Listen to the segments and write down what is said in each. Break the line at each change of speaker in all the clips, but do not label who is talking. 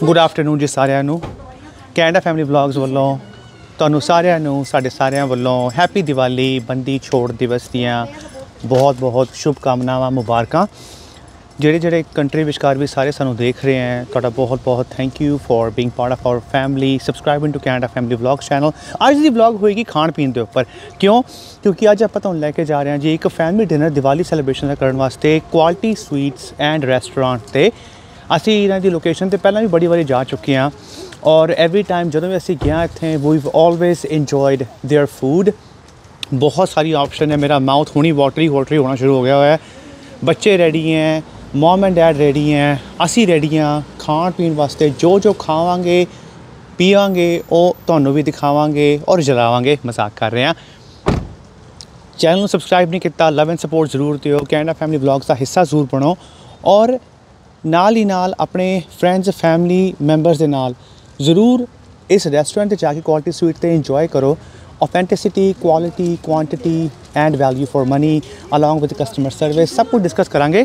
Good afternoon जी सारिਆਂ ਨੂੰ Canada family vlogs ਵੱਲੋਂ ਤੁਹਾਨੂੰ ਸਾਰਿਆਂ ਨੂੰ ਸਾਡੇ ਸਾਰਿਆਂ ਵੱਲੋਂ हैप्पी दिवाली बंदी छोड़ दिवस ਦੀਆਂ बहुत शुभकामनावां मुबारकां ਜਿਹੜੇ कंट्री विचकार भी सारे सानू देख रहे हैं ਤੁਹਾਡਾ बहुत thank you for being part of our family subscribing to Canada family vlog channel. ਅੱਜ ਦੀ व्लॉग ਹੋਏਗੀ ਖਾਣ ਪੀਣ ਦੇ ਉੱਪਰ ਕਿਉਂਕਿ ਅੱਜ ਆਪਾਂ ਤੁਹਾਨੂੰ ਲੈ ਕੇ ਜਾ ਰਹੇ ਹਾਂ ਜੀ ਇੱਕ ਫੈਮਿਲੀ ਡਿਨਰ ਦੀਵਾਲੀ ਸੈਲੀਬ੍ਰੇਸ਼ਨ ਦਾ ਕਰਨ ਵਾਸਤੇ ਕੁਆਲਿਟੀ ਸਵੀਟਸ ਐਂਡ ਰੈਸਟੋਰੈਂਟ ਤੇ ਅਸੀਂ ਇਹਨਾਂ ਦੀ ਲੋਕੇਸ਼ਨ ਤੇ ਪਹਿਲਾਂ ਵੀ ਬੜੀ ਵਾਰੀ ਜਾ ਚੁੱਕੇ ਹਾਂ ਔਰ ਐਵਰੀ ਟਾਈਮ ਜਦੋਂ ਵੀ ਅਸੀਂ ਗਏ ਇੱਥੇ we've always enjoyed there food. बहुत सारी ऑप्शन है, मेरा माउथ हुणी वाटरी होना शुरू हो गया है। बच्चे रेडी हैं, मॉम एंड डैड रेडी हैं, असी रेडी हाँ खाण पीण वास्ते जो खावांगे पीवांगे वो तुहानू भी दिखावांगे और जलावांगे। मजाक कर रहे हैं। चैनल सबसक्राइब नहीं किया, लव एंड सपोर्ट जरूर दिओ, कैनेडा फैमिली व्लॉग्स का हिस्सा जरूर बनो और नाल ही नाल अपने फ्रेंड्स फैमिली मैंबर्स के नाल ज़रूर इस रेस्टोरेंट जाके क्वालिटी स्वीट ते इंजॉय करो। Authenticity, quality, quantity and value for money along with customer service सब कुछ डिस्कस करांगे।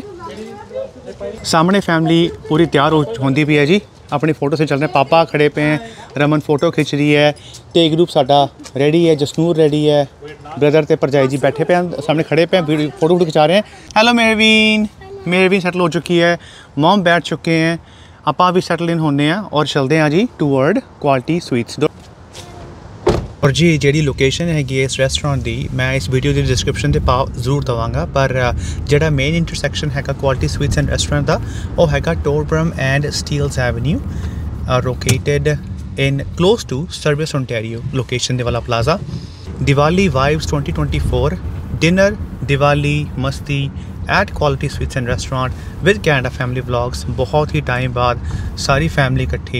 सामने फैमिली पूरी तैयार होती भी है जी, अपनी फ़ोटो से चल रहे हैं। पापा खड़े पे हैं, रमन फ़ोटो खिंच रही है, तो एक ग्रुप साडा रेडी है, जसनूर रेडी है, ब्रदर ते भरजाई जी बैठे पे हैं सामने खड़े पे हैं, फ़ोटो खिंचा रहे हैं। हेलो मेरवीन सेटल हो चुकी है, मॉम बैठ चुके हैं, आप भी सैटल इन होने हैं और चलते हैं जी टूवर्ड क्वालिटी स्वीट्स। और जी जी लोकेशन हैगी इस रेस्टोरेंट की मैं इस वीडियो की डिस्क्रिप्शन से जरूर देवांगा, पर जोड़ा मेन इंटरसैक्शन है क्वालिटी स्वीट्स एंड रेस्टोरेंट का वो है Torbram and Steeles Avenue located in close to Service Ontario location वाला plaza. Diwali vibes 2024 dinner Diwali मस्ती at quality sweets and restaurant with Canada family vlogs. बहुत ही टाइम बाद सारी फैमिली इकट्ठी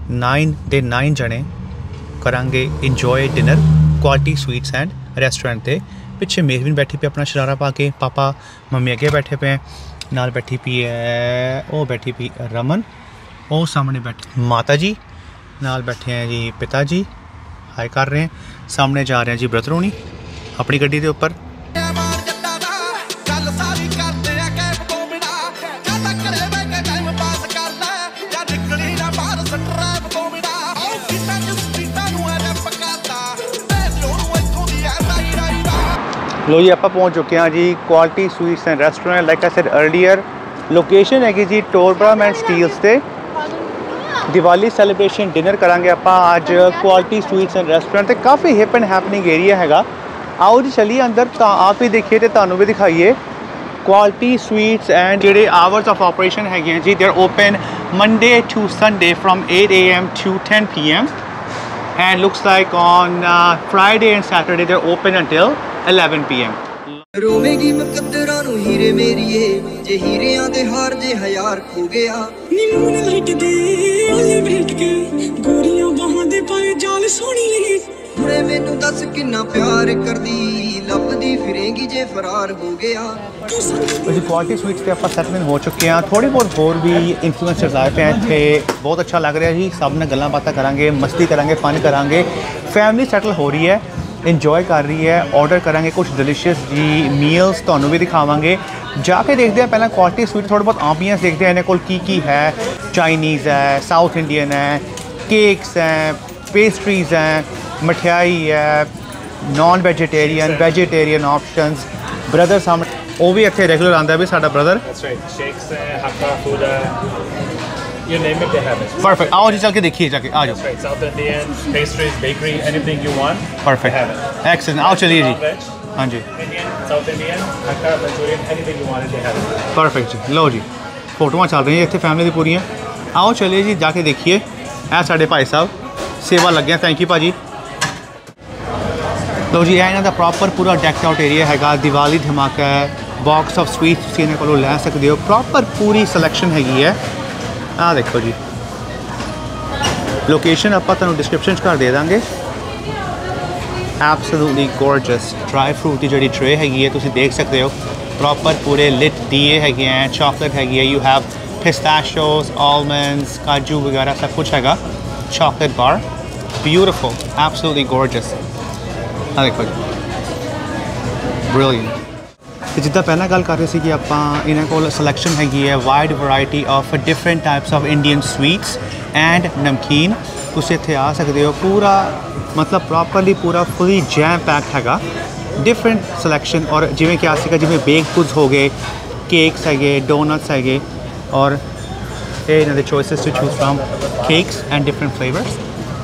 9 जने करांगे enjoy dinner quality sweets and restaurant ते। पिछे मेहरवीन बैठी पे अपना शरारा पा के, पापा मम्मी अगे बैठे पे हैं, नाल बैठी पी है वो बैठी पी रमन, वो सामने बैठे माता जी, नाल बैठे हैं जी पिताजी हाई कर रहे हैं, सामने जा रहे हैं जी ब्रदर होनी अपनी गड्डी के ऊपर। लो जी आप पहुँच चुके हैं जी quality sweets and restaurant. Like I said earlier location है जी टोरब्रम एंड स्टील्स ते। दिवाली सैलीब्रेशन डिनर करांगे आप आज क्वालिटी स्वीट्स एंड रेस्टोरेंट ते। काफ़ी हिप एंड हैपनिंग एरिया हैगा। आओ जी चलिए अंदर, आप ही देखिए तो तुहानू भी दिखाइए। क्वालिटी स्वीट्स एंड जेडे आवर्स ऑफ ऑपरेशन है जी, they are open Monday to Sunday from 8 AM to 10 PM and looks like on Friday and Saturday they're open until 11 PM।
रोवेगी मुकद्दरां नू हीरे मेरीए, जे हीरियां दे हार जे हयार खो गया नी मून लाइट दे ओले भेट के गोरियां बाहां दे पाए जाल सोहणीए हुणे मैनू दस किन्ना प्यार करदी लभदी फिरेंगी जे फरार हो गया।
जी क्वालिटी स्वीट्स पे आप सेटलमेंट हो चुके हैं। थोड़ी बहुत होर भी इन्फ्लुएंसर्स आए पे हैं इत्थे, बहुत अच्छा लग रहा है जी। सब ने गल्लां बातां करांगे, मस्ती करांगे, फन करांगे, फैमिली सेटल हो रही है, इंजॉय कर रही है। ऑर्डर करांगे कुछ डिलीशियस जी मील्स, तुहानू भी दिखावांगे। जाके देखते हैं पहला क्वालिटी स्वीट थोड़ा बहुत एम्बियंस देखते हैं इन्हें कोल की है। चाइनीज़ है, साउथ इंडियन है, केक्स हैं, पेस्ट्रीज़ हैं, मिठाई है, non vegetarian vegetarian options. Brother सामने वो भी इतने रेगुलर आता भी साडा brother.
You name it, they have it.
Perfect. आओ जी चल के देखिए जाके आ जाओ।
Right, South Indian, pastries, bakery, anything you want.
Perfect.
They have it.
Excellent. आओ चलिए जी।
Veg,
हाँ जी
Indian, South Indian, Hakka, Manchurian, anything you want, they have it.
Perfect जी। लो जी फोटोआं चल रही हैं इतने फैमिली दी पूरियां। आओ चलिए जी जाके देखिए। ऐ साडे भाई साहब सेवा लगे, थैंक यू भाजी। लो जी इन्हों का प्रॉपर पूरा डैक्ड आउट एरिया है। दिवाली धमाका है, बॉक्स ऑफ स्वीट्स तुसीं इन्हां कोलों लै सकदे हो। प्रॉपर पूरी सिलेक्शन हैगी है। आ देखो जी लोकेशन आप डिस्क्रिप्शन कर दे देंगे। एब्सोल्युटली गॉर्जियस ड्राई फ्रूट की जी ट्रे हैगी है, तुसीं देख सकते हो। प्रॉपर पूरे लिट दिए हैगे हैं, चॉकलेट हैगी है, यू हैव पिस्ताशियोज, आलमंड्स, काजू वगैरह सब कुछ हैगा। Chocolate bar beautiful, absolutely gorgeous. हाँ देखो जी ब्रिलियंट। ਤੇ ਜਿੱਦਾਂ ਪਹਿਲਾਂ ਗੱਲ ਕਰ ਰਹੇ ਸੀ ਕਿ ਆਪਾਂ ਇਹਨਾਂ ਕੋਲ ਸਿਲੈਕਸ਼ਨ ਹੈਗੀ ਹੈ wide variety of different types of Indian sweets and namkeen. ਤੁਸੀਂ ਇੱਥੇ ਆ ਸਕਦੇ ਹੋ, ਪੂਰਾ ਮਤਲਬ ਪ੍ਰੋਪਰਲੀ ਪੂਰਾ ਫੁੱਲੀ ਜੈਮ ਪੈਕਡ ਹੈਗਾ, ਡਿਫਰੈਂਟ ਸਿਲੈਕਸ਼ਨ। ਔਰ ਜਿਵੇਂ ਕਿ ਸੀਗਾ ਜਿਵੇਂ ਬੇਕ ਗੁੱਡਸ ਹੋ ਗਏ, ਕੇਕਸ ਹੈਗੇ, ਡੋਨਟਸ ਹੈਗੇ, ਔਰ ਇਹ ਇਹਨਾਂ ਦੇ choices to choose from cakes and different flavours.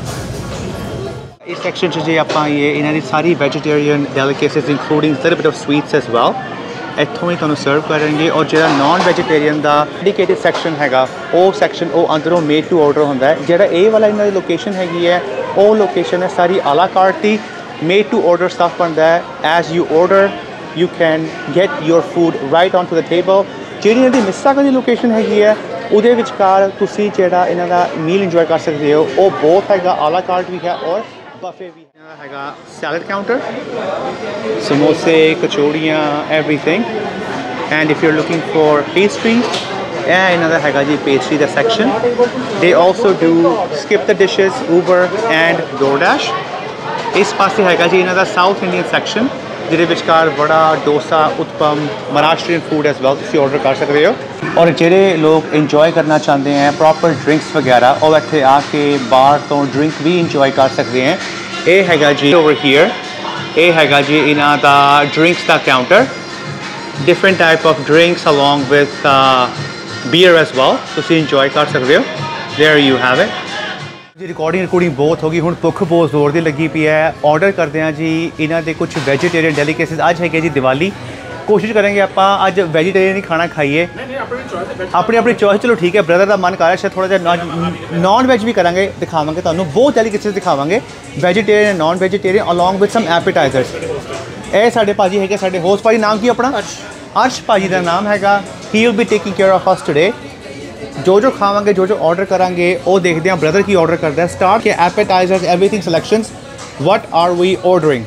इस सेक्शन से ਆਪਾਂ ਇਹ ਇਹਨਾਂ ਦੀ ਸਾਰੀ vegetarian delicacies including little bit of sweets as well ਇੱਥੋਂ ਹੀ ਤੁਹਾਨੂੰ ਸਰਵ ਕਰਨਗੇ। ਔਰ ਜਿਹੜਾ ਨਾਨ ਵੈਜੀਟੇਰੀਅਨ ਦਾ ਡੈਡੀਕੇਟਿਡ ਸੈਕਸ਼ਨ ਹੈਗਾ ਉਹ ਸੈਕਸ਼ਨ ਉਹ ਅੰਦਰੋਂ ਮੇਡ ਟੂ ਆਰਡਰ ਹੁੰਦਾ ਹੈ। ਜਿਹੜਾ ਇਹ ਵਾਲਾ ਇਹਨਾਂ ਦੀ ਲੋਕੇਸ਼ਨ ਹੈਗੀ ਹੈ ਉਹ ਲੋਕੇਸ਼ਨ ਹੈ ਸਾਰੀ ਆਲਾ ਕਾਰਟ ਦੀ, ਮੇਡ ਟੂ ਆਰਡਰ ਸਟਫ ਬਣਦਾ ਹੈ। As you order you can get your food right on to the table. ਜਿਹੜੀ ਇਹਨਾਂ ਦੀ ਮਿਸਾਗਾ ਦੀ ਲੋਕੇਸ਼ਨ ਹੈਗੀ ਹੈ ਉਹਦੇ ਵਿਚਕਾਰ ਤੁਸੀਂ ਜਿਹੜਾ ਇਹਨਾਂ ਦਾ ਮੀਲ ਇੰਜੋਏ ਕਰ ਸਕਦੇ ਹੋ। ਉਹ ਬਹੁਤ ਹੈਗਾ, ਆਲਾ ਕਾਰਟ ਵੀ ਹੈ ਔਰ buffet भी हैगा, salad counter, samosa, कचौड़ियाँ, everything. And if you're looking for pastries, another हैगा जी pastry the section. They also do skip the dishes, Uber and DoorDash. इस पासे हैगा जी इन्हों दा South Indian section ਜਿਹਦੇ ਵਿਚਕਾਰ ਬੜਾ dosa, uttapam, Maharashtrian food as well ਤੁਸੀਂ ਆਰਡਰ ਕਰ ਸਕਦੇ ਹੋ। ਔਰ ਜਿਹੜੇ ਲੋਕ ਇੰਜੋਏ ਕਰਨਾ ਚਾਹੁੰਦੇ ਹੈ ਪ੍ਰੋਪਰ ਡਰਿੰਕਸ ਵਗੈਰਾ ਉਹ ਇੱਥੇ ਆ ਕੇ ਬਾਹਰ ਤੋਂ ਡਰਿੰਕ ਵੀ ਇੰਜੋਏ ਕਰ ਸਕਦੇ ਹੈ। ਇਹ ਹੈਗਾ ਜੀ ਓਵਰ ਹੀਅਰ, ਇਹ ਹੈਗਾ ਜੀ ਇਹਨਾਂ ਦਾ ਡਰਿੰਕਸ ਦਾ counter, different type of drinks along with beer as well ਤੁਸੀਂ ਇੰਜੋਏ ਕਰ ਸਕਦੇ ਹੋ। ਦੇਅਰ ਯੂ ਹੈਵ ਇਟ ਜੀ। ਰਿਕਾਰਡਿੰਗ ਬਹੁਤ ਹੋ ਗਈ, ਹੁਣ ਭੁੱਖ ਬਹੁਤ ਜ਼ੋਰ ਦੀ ਲੱਗੀ ਪਈ ਹੈ। ਆਰਡਰ ਕਰਦੇ ਹਾਂ ਜੀ ਇਹਨਾਂ ਦੇ ਕੁਝ ਵੈਜੀਟੇਰੀਅਨ ਡੈਲੀਕੇਸੀਜ਼। ਅੱਜ ਹੈਗੇ ਜੀ ਦੀਵਾਲੀ, ਕੋਸ਼ਿਸ਼ ਕਰਾਂਗੇ ਆਪਾਂ ਅੱਜ ਵੈਜੀਟੇਰੀਅਨ ਹੀ ਖਾਣਾ ਖਾਈਏ। ਆਪਣੀ ਚੋਇਸ, ਚਲੋ ਠੀਕ ਹੈ। ਬ੍ਰਦਰ ਦਾ ਮਨ ਕਰ ਰਿਹਾ ਸ਼ਾਇਦ ਥੋੜ੍ਹਾ ਜਿਹਾ ਨੌਨ ਵੈਜ ਵੀ ਕਰਾਂਗੇ, ਦਿਖਾਵਾਂਗੇ ਤੁਹਾਨੂੰ ਬਹੁਤ ਡੈਲੀਕੇਸੀਜ਼ ਦਿਖਾਵਾਂਗੇ, vegetarian non vegetarian along with some appetizers. ਇਹ ਸਾਡੇ ਭਾਜੀ ਹੈਗੇ, ਸਾਡੇ ਹੋਸਟ ਭਾਜੀ। ਨਾਮ ਕੀ ਆਪਣਾ? ਅਰਸ਼ ਭਾਜੀ ਦਾ ਨਾਮ ਹੈਗਾ। He will be taking care of us today. जो खावांगे, जो ऑर्डर करांगे वो देखते हैं ब्रदर की ऑर्डर करता है। स्टार्ट के appetizers, everything selections, what are we ordering?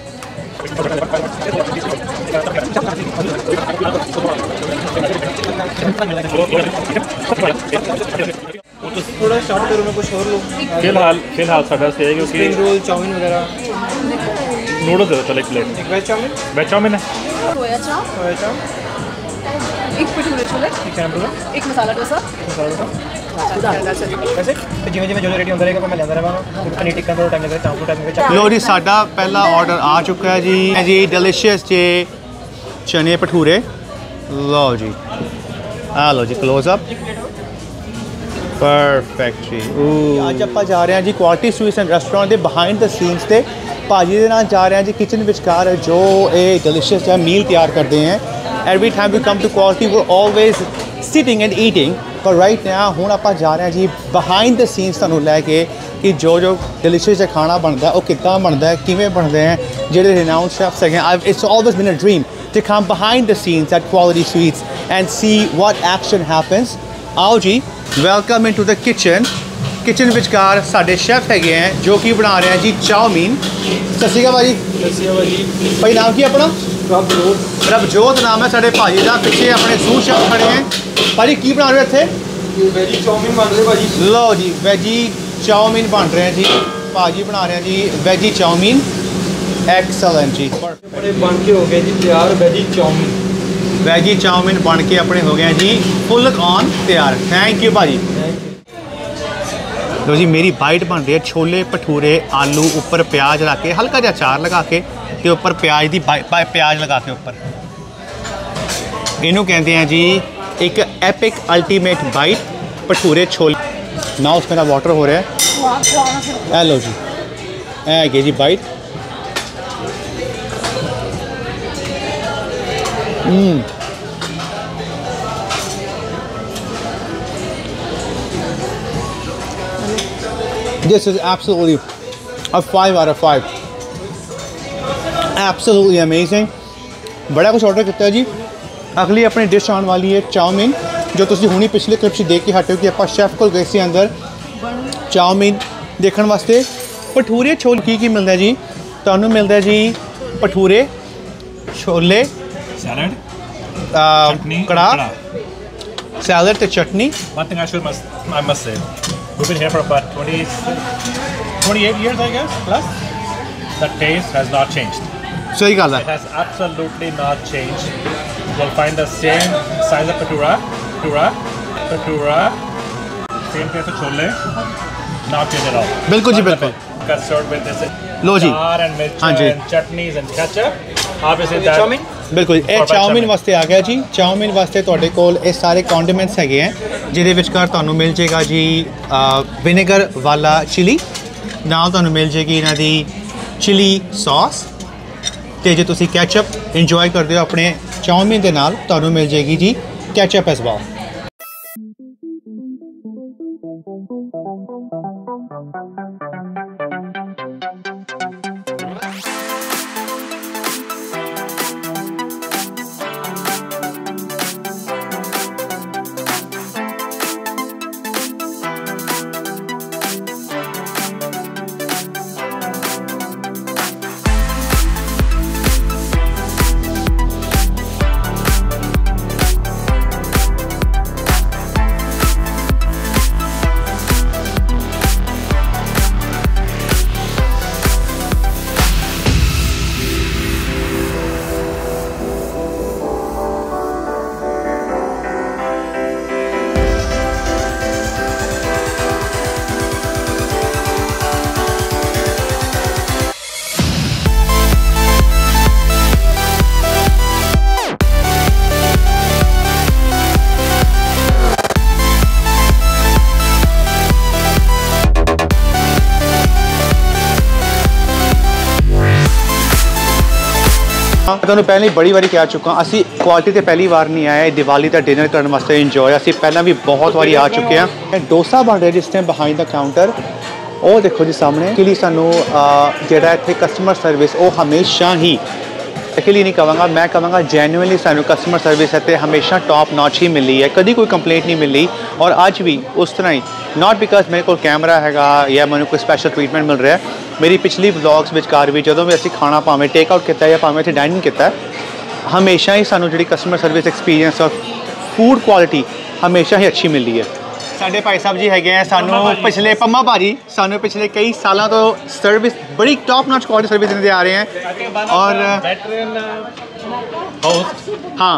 थोड़ा स्टार्ट करो, मैं कुछ और लो।
फिलहाल साडा से है क्योंकि
स्प्रिंग रोल, चाउमीन वगैरह।
नूडल्स दे दो चलो, एक प्लेट।
एक वेज चाउमीन
है,
सोया चाप,
एक भटूरे छोले, एक मसाला डोसा।
वैसे तो जिवें जो रेडी होंदा रहेगा मैं लेंदा रहांगा। पनीर टिक्का थोड़ा टाइम लगेगा, चांपू टाइम लगेगा।
लो जी साडा पहला ऑर्डर आ चुका है जी डिलीशियस जे चने भटूरे। लो जी, आ लो जी क्लोज अप, परफेक्ट जी। ਅੱਜ ਆਪਾਂ ਜਾ ਰਹੇ ਹਾਂ ਜੀ ਕੁਆਲਿਟੀ ਸਵੀਟਸ ਐਂਡ ਰੈਸਟੋਰੈਂਟ ਦੇ ਬਿਹਾਈਂਡ ਦ ਸੀਨਸ ਤੇ ਭਾਜੀ ਦੇ ਨਾਲ ਜਾ ਰਹੇ ਹਾਂ ਜੀ ਕਿਚਨ ਵਿਚਕਾਰ ਜੋ ਇਹ ਡਿਲੀਸ਼ੀਅਸ ਜਿਹਾ ਮੀਲ ਤਿਆਰ ਕਰਦੇ हैं। Every time we come to quality we're always sitting and eating, but right now ਹੁਣ ਆਪਾਂ ਜਾ ਰਹੇ ਹਾਂ ਜੀ behind the scenes ਤੁਹਾਨੂੰ ਲੈ ਕੇ ਕਿ ਜੋ delicious ਜਿਹਾ ਖਾਣਾ ਬਣਦਾ ਉਹ ਕਿੱਦਾਂ ਬਣਦਾ ਹੈ, ਕਿਵੇਂ ਬਣਦੇ ਹੈ। ਜਿਹੜੇ renowned chefs ਹੈਗੇ, it's always been a dream to come behind the scenes at Quality Sweets and see what action happens। ਆਓ ਜੀ, welcome into the kitchen। Kitchen ਵਿਚਕਾਰ ਸਾਡੇ ਸ਼ੈਫ ਹੈਗੇ ਹੈ ਜੋ ਕਿ ਬਣਾ ਰਹੇ ਹੈ ਜੀ ਚਾਉਮੀਨ। ਸਤਿ ਸ਼੍ਰੀ ਅਕਾਲ ਭਾਜੀ।
ਸਤਿ ਸ਼੍ਰੀ ਅਕਾਲ ਜੀ।
ਭਾਈ ਨਾਮ ਕੀ ਆਪਣਾ? प्रभजोत नाम है साढ़े भाजी का। पिछे अपने सूट शेफ खड़े हैं। भाजी की बना रहे हो इतने?
वेजी चाउमीन बन रहे भाजी।
लो जी, वेजी चाउमीन बन रहे हैं जी। भाजी बना रहे हैं जी वेजी चाउमीन। एक्सलेंट जी,
अपने बन के हो गए जी तैयार वेजी चाउमीन।
वेजी चाउमीन बन के अपने हो गए जी फुल ऑन तैयार। थैंक यू भाजी। लो जी, मेरी बाइट बन रही है छोले भटूरे, आलू उपर प्याज रख के, हल्का जिहा अचार लगा के ਤੇ ਉੱਪਰ ਪਿਆਜ਼ ਦੀ ਪਿਆਜ਼ ਲਗਾ ਕੇ ਉੱਪਰ। ਇਹਨੂੰ ਕਹਿੰਦੇ ਆ ਜੀ ਇੱਕ ਐਪਿਕ ਅਲਟੀਮੇਟ ਬਾਈਟ ਭਟੂਰੇ ਛੋਲੇ। ਨਾ ਉਸ ਮੇਰਾ ਵਾਟਰ ਹੋ ਰਿਹਾ ਹੈ। ਇਹ ਲਓ ਜੀ, ਇਹ ਹੈਗੀ ਜੀ bite. This is absolutely a 5 out of 5। Absolutely amazing. बड़ा कुछ ऑर्डर किया जी। अगली अपनी डिश आने वाली है चाउमीन, जो तुम हुणी पिछले क्लिप से देख के हटे हो कि आप शैफ को गए थे अंदर चाउमीन देखने वास्ते। भटूरे छोले की मिलता है जी? तुहानू मिलता है जी भटूरे छोले,
सैलड,
कड़ाह, सैलड ते चटनी।
One thing I must say, we've been here for about 28 years I guess plus. The taste has not changed।
सही गल है।
It has absolutely not changed। you'll find the same size of patura. Same type of chole. Not change at all.
बिल्कुल जी बिल्कुल।
Custard with this.
Low ji.
Char and mirchi
हाँ जी।
and chutneys and ketchup. Obviously that.
ਬਿਲਕੁਲ ਇਹ chowmein ਵਾਸਤੇ ਆ ਗਿਆ ਜੀ। Chowmein ਵਾਸਤੇ ਤੁਹਾਡੇ ਕੋਲ ਇਹ ਸਾਰੇ ਕੌਂਡੀਮੈਂਟਸ ਹੈਗੇ ਆ ਜਿਹਦੇ ਵਿਚਕਾਰ ਤੁਹਾਨੂੰ ਮਿਲ ਜੇਗਾ ਜੀ ਵਿਨੇਗਰ ਵਾਲਾ ਚਿਲੀ, ਨਾਲ ਤੁਹਾਨੂੰ ਮਿਲ ਜੇਗੀ ਇਹਨਾਂ ਦੀ ਚਿਲੀ ਸੌਸ, ਤੇ ਜੇ ਤੁਸੀਂ ਕੈਚਅਪ ਇੰਜੋਏ ਕਰਦੇ ਹੋ ਆਪਣੇ ਚਾਉਮੀਨ ਦੇ ਨਾਲ ਤੁਹਾਨੂੰ ਮਿਲ ਜੇਗੀ ਜੀ ਕੈਚਅਪ ਐਸ ਵੈਲ। ਤੁਹਾਨੂੰ ਪਹਿਲਾਂ ਹੀ ਬੜੀ ਵਾਰੀ ਕਹਿ ਚੁੱਕਾ ਅਸੀਂ ਕੁਆਲਿਟੀ ਤੇ ਪਹਿਲੀ ਵਾਰ ਨਹੀਂ ਆਏ ਦੀਵਾਲੀ ਦਾ ਡਿਨਰ ਕਰਨ ਵਾਸਤੇ ਇੰਜੋਏ ਅਸੀਂ ਪਹਿਲਾਂ ਵੀ ਬਹੁਤ ਵਾਰੀ ਆ ਚੁੱਕੇ ਹਾਂ। ਡੋਸਾ ਬਣ ਰਿਹਾ ਜਿਸ ਟਾਈਮ ਬਿਹਾਈਂਡ ਦਾ ਕਾਊਂਟਰ ਉਹ ਦੇਖੋ ਜੀ ਸਾਹਮਣੇ ਕਿ ਲਈ ਸਾਨੂੰ ਜਿਹੜਾ ਇੱਥੇ ਕਸਟਮਰ ਸਰਵਿਸ ਉਹ ਹਮੇਸ਼ਾ ਹੀ ਅਕਲੀ ਨਹੀਂ ਕਹਾਂਗਾ ਮੈਂ ਕਹਾਂਗਾ ਜੈਨੂਇਨਲੀ ਸਾਨੂੰ ਕਸਟਮਰ ਸਰਵਿਸ ਇੱਥੇ ਹਮੇਸ਼ਾ ਟੌਪ ਨੌਚ ਹੀ ਮਿਲੀ ਹੈ ਕਦੀ ਕੋਈ ਕੰਪਲੇਂਟ ਨਹੀਂ ਮਿਲੀ ਔਰ ਅੱਜ ਵੀ ਉਸ ਤਰ੍ਹਾਂ ਹੀ ਨਾਟ ਬਿਕਾਜ਼ ਮੇਰੇ ਕੋਲ ਕੈਮਰਾ ਹੈਗਾ ਜਾਂ ਮੈਨੂੰ ਕੋਈ ਸਪੈਸ਼ਲ ਟ੍ਰੀਟਮੈਂਟ ਮਿਲ ਰਿਹਾ ਮੇਰੀ ਪਿਛਲੀ ਵਲੌਗਸ ਵਿਚਕਾਰ ਵੀ ਜਦੋਂ ਵੀ ਅਸੀਂ ਖਾਣਾ ਭਾਵੇਂ ਟੇਕ ਆਊਟ ਕੀਤਾ ਜਾਂ ਭਾਵੇਂ ਇੱਥੇ ਡਾਈਨਿੰਗ ਕੀਤਾ ਹਮੇਸ਼ਾ ਹੀ ਸਾਨੂੰ ਜਿਹੜੀ ਕਸਟਮਰ ਸਰਵਿਸ ਐਕਸਪੀਰੀਅੰਸ ਔਰ ਫੂਡ ਕੁਆਲਿਟੀ ਹਮੇਸ਼ਾ ਹੀ ਅੱਛੀ ਮਿਲਦੀ ਹੈ। ਸਾਡੇ ਭਾਈ ਸਾਹਿਬ ਜੀ ਹੈਗੇ ਆ ਸਾਨੂੰ ਪਿਛਲੇ ਪੰਮਾ ਭਾਜੀ ਸਾਨੂੰ ਪਿਛਲੇ ਕਈ ਸਾਲਾਂ ਤੋਂ ਸਰਵਿਸ ਬੜੀ ਟੌਪ ਨੌਚ ਕੁਆਲਿਟੀ ਸਰਵਿਸ ਦਿੰਦੇ ਆ ਰਹੇ हैं और हाँ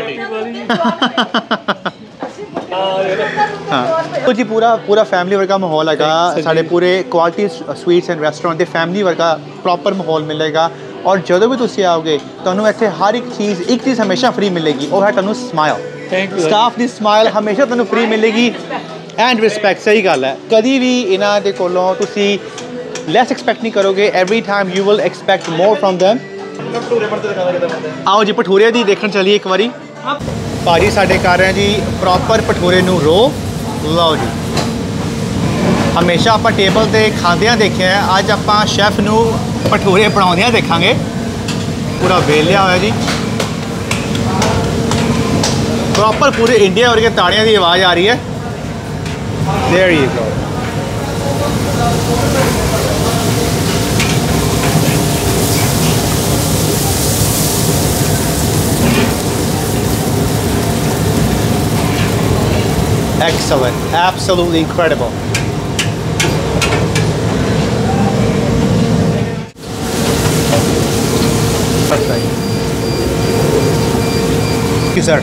तो जी पूरा फैमिली वर्गा माहौल है साढ़े पूरे क्वालिटी स्वीट्स एंड रेस्टोरेंट के फैमिली वर्गा प्रॉपर माहौल मिलेगा और जो भी तुम आओगे तो इतने हर एक चीज़ हमेशा फ्री मिलेगी वो है तुहानू स्माइल स्टाफ की स्माइल हमेशा तुहानू फ्री मिलेगी एंड रिस्पैक्ट सही गल है कभी भी इन्हां दे कोलों तुसी लैस एक्सपैक्ट नहीं करोगे every time you will expect more from them. आओ जी भठूरे दी देखण चलिए एक बारी भाजी साडे कर रहे हैं जी प्रॉपर भठूरे नू रो लो जी हमेशा आप टेबल ते खांदियां देखे हैं अज आप शैफ नू भठूरे बनाउंदियां देखांगे पूरा वेलिया होया जी प्रॉपर पूरे इंडिया वर्गे ताड़ियां की आवाज़ आ रही है। There you go. Excellent, absolutely incredible. Perfect. Thank you, sir.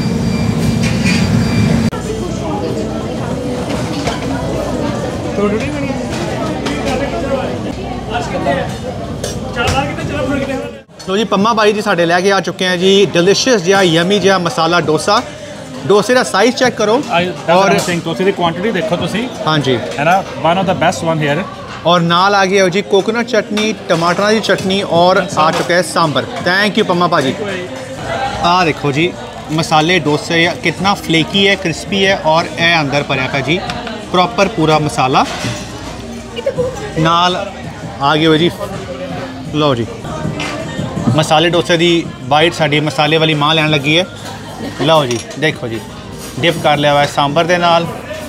लो जी पम्मा भाई जी साढ़े लैके आ चुके हैं जी डिलिशियस जिहा यमी जिहा मसाला डोसा डोसे का साइज चेक करो और
डोसे की क्वांटिटी देखो तुसी
हाँ जी
है ना one of the best one here
और नाल आ गया जी कोकोनट चटनी टमाटर की चटनी और आ चुका है सांबर। थैंक यू पम्मा भाजी। आ देखो जी मसाले डोसे कितना फ्लेकी है क्रिस्पी है और ए अंदर भरया पे जी प्रॉपर पूरा मसाला नाल आ गया जी। लो जी मसाले डोसे की बाइट साड़ी मसाले वाली मां लैन लगी है। लो जी देखो जी डिप कर लिया हुआ है सांबर के नाल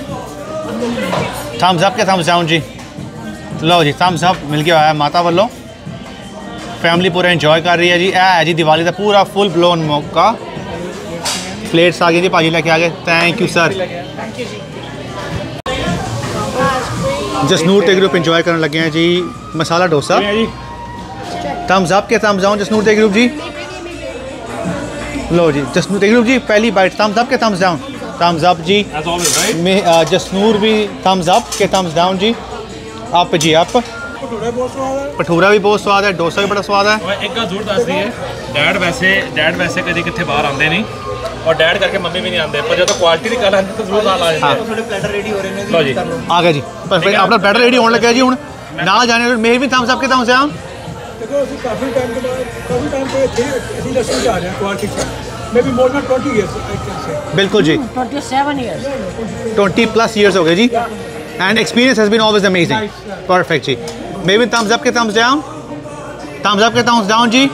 थम्स अप के थम्स डाउन जी। लो जी थम्स अप मिल गया है माता वालों फैमिली पूरा इंजॉय कर रही है जी। है जी दिवाली का पूरा फुल ब्लोन मौका प्लेट्स आ गई जी भाजी लेके आ गए। Thank you sir. जसनूर ते ग्रुप इंजॉय करने लगे हैं जी मसाला डोसा। थम्स अप के थम्स डाउन जसनूर ते ग्रुप जी। लो जी जसनूर तेगरू जी पहली बाइट थम्स अप के थम्स डाउन? थम्स अप जी।
As always, right?
में जसनूर भी थम्स अप के थम्स डाउन जी। अप जी अप। भटूरा भी बहुत स्वाद है, डोसा भी बड़ा स्वाद है।
और एक गल जरूर दस दी है, डैड वैसे कभी कितने बाहर आते नहीं और डैड करके मम्मी भी नहीं आते, पर जो तो क्वालिटी की गल आती तो जरूर नाल आ जाते हैं।
थोड़े प्लेटर रेडी हो रहे हैं
लो जी
आ गया जी परफेक्ट। अपना बैटर रेडी होने लगा जी हुण नाल जाने मेहर भी थम्स अप के थम्स डाउन।
देखो ਅਸੀਂ ਕਾਫੀ ਟਾਈਮ ਤੋਂ ਇੱਥੇ ਅਸੀਂ ਰੈਸਟੋਰੈਂਟ ਆ ਰਹੇ ਹਾਂ ਕੁਆਲਿਟੀ ਚ maybe more than 20 years I can say.
बिल्कुल जी
27 years.
20 plus years हो गए जी and experience has been always amazing. Perfect जी। मे बी थम्स अप के थम्स डाउन? थम्स अप के थम्स डाउन जी।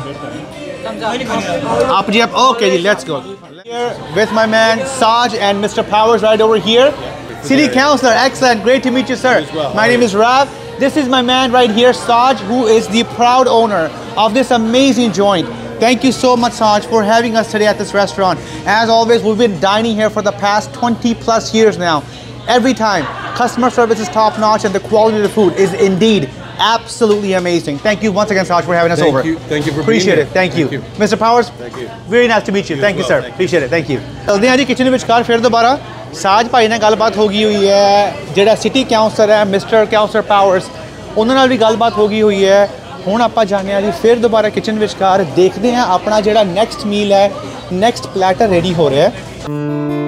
up जी up। okay जी let's go here with my man Saj and Mr. Powers right over here. City Councillor, excellent, great to meet you sir. My name is Rav. This is my man right here Saj, who is the proud owner of this amazing joint. Thank you so much Saj for having us today at this restaurant. As always, we've been dining here for the past 20 plus years now. Every time customer service is top notch and the quality of the food is indeed absolutely amazing. Thank you once again Saj for having us over.
Thank you for
appreciate
being
it. Thank you. Mr. Powers, thank you. Very nice to meet you. Thank you sir. Appreciate it. Thank you. चलते हैं जी kitchen विचकार फिर दोबारा। साज भाई ने गलबात हो गई हुई है, जेड़ा सिटी काउंसलर है मिस्टर काउंसलर पावर्स उन्होंने नाल भी गलबात हो गई हुई है। हुण आपां जाने आ जी फिर दोबारा किचन विचकार, देखते हैं अपना जेड़ा नेक्स्ट मील है, नेक्स्ट प्लैटर रेडी हो रहा है।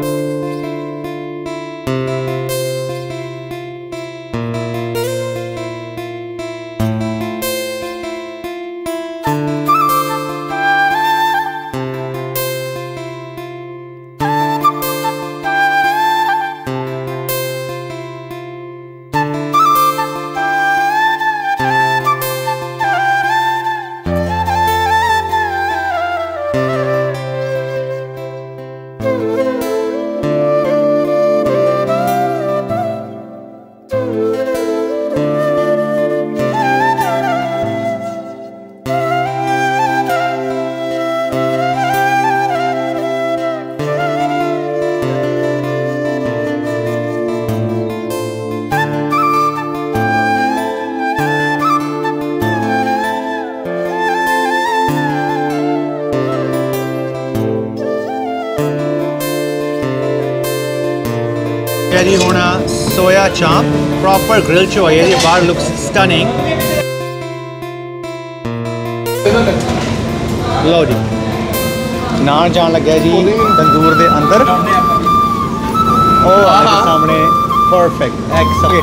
जी होना सोया चाप प्रॉपर ग्रिल च होई है जी, बाहर लुक्स स्टनिंग। लो जी नान जान लगा जी तंदूर दे अंदर। ओ सामने परफेक्ट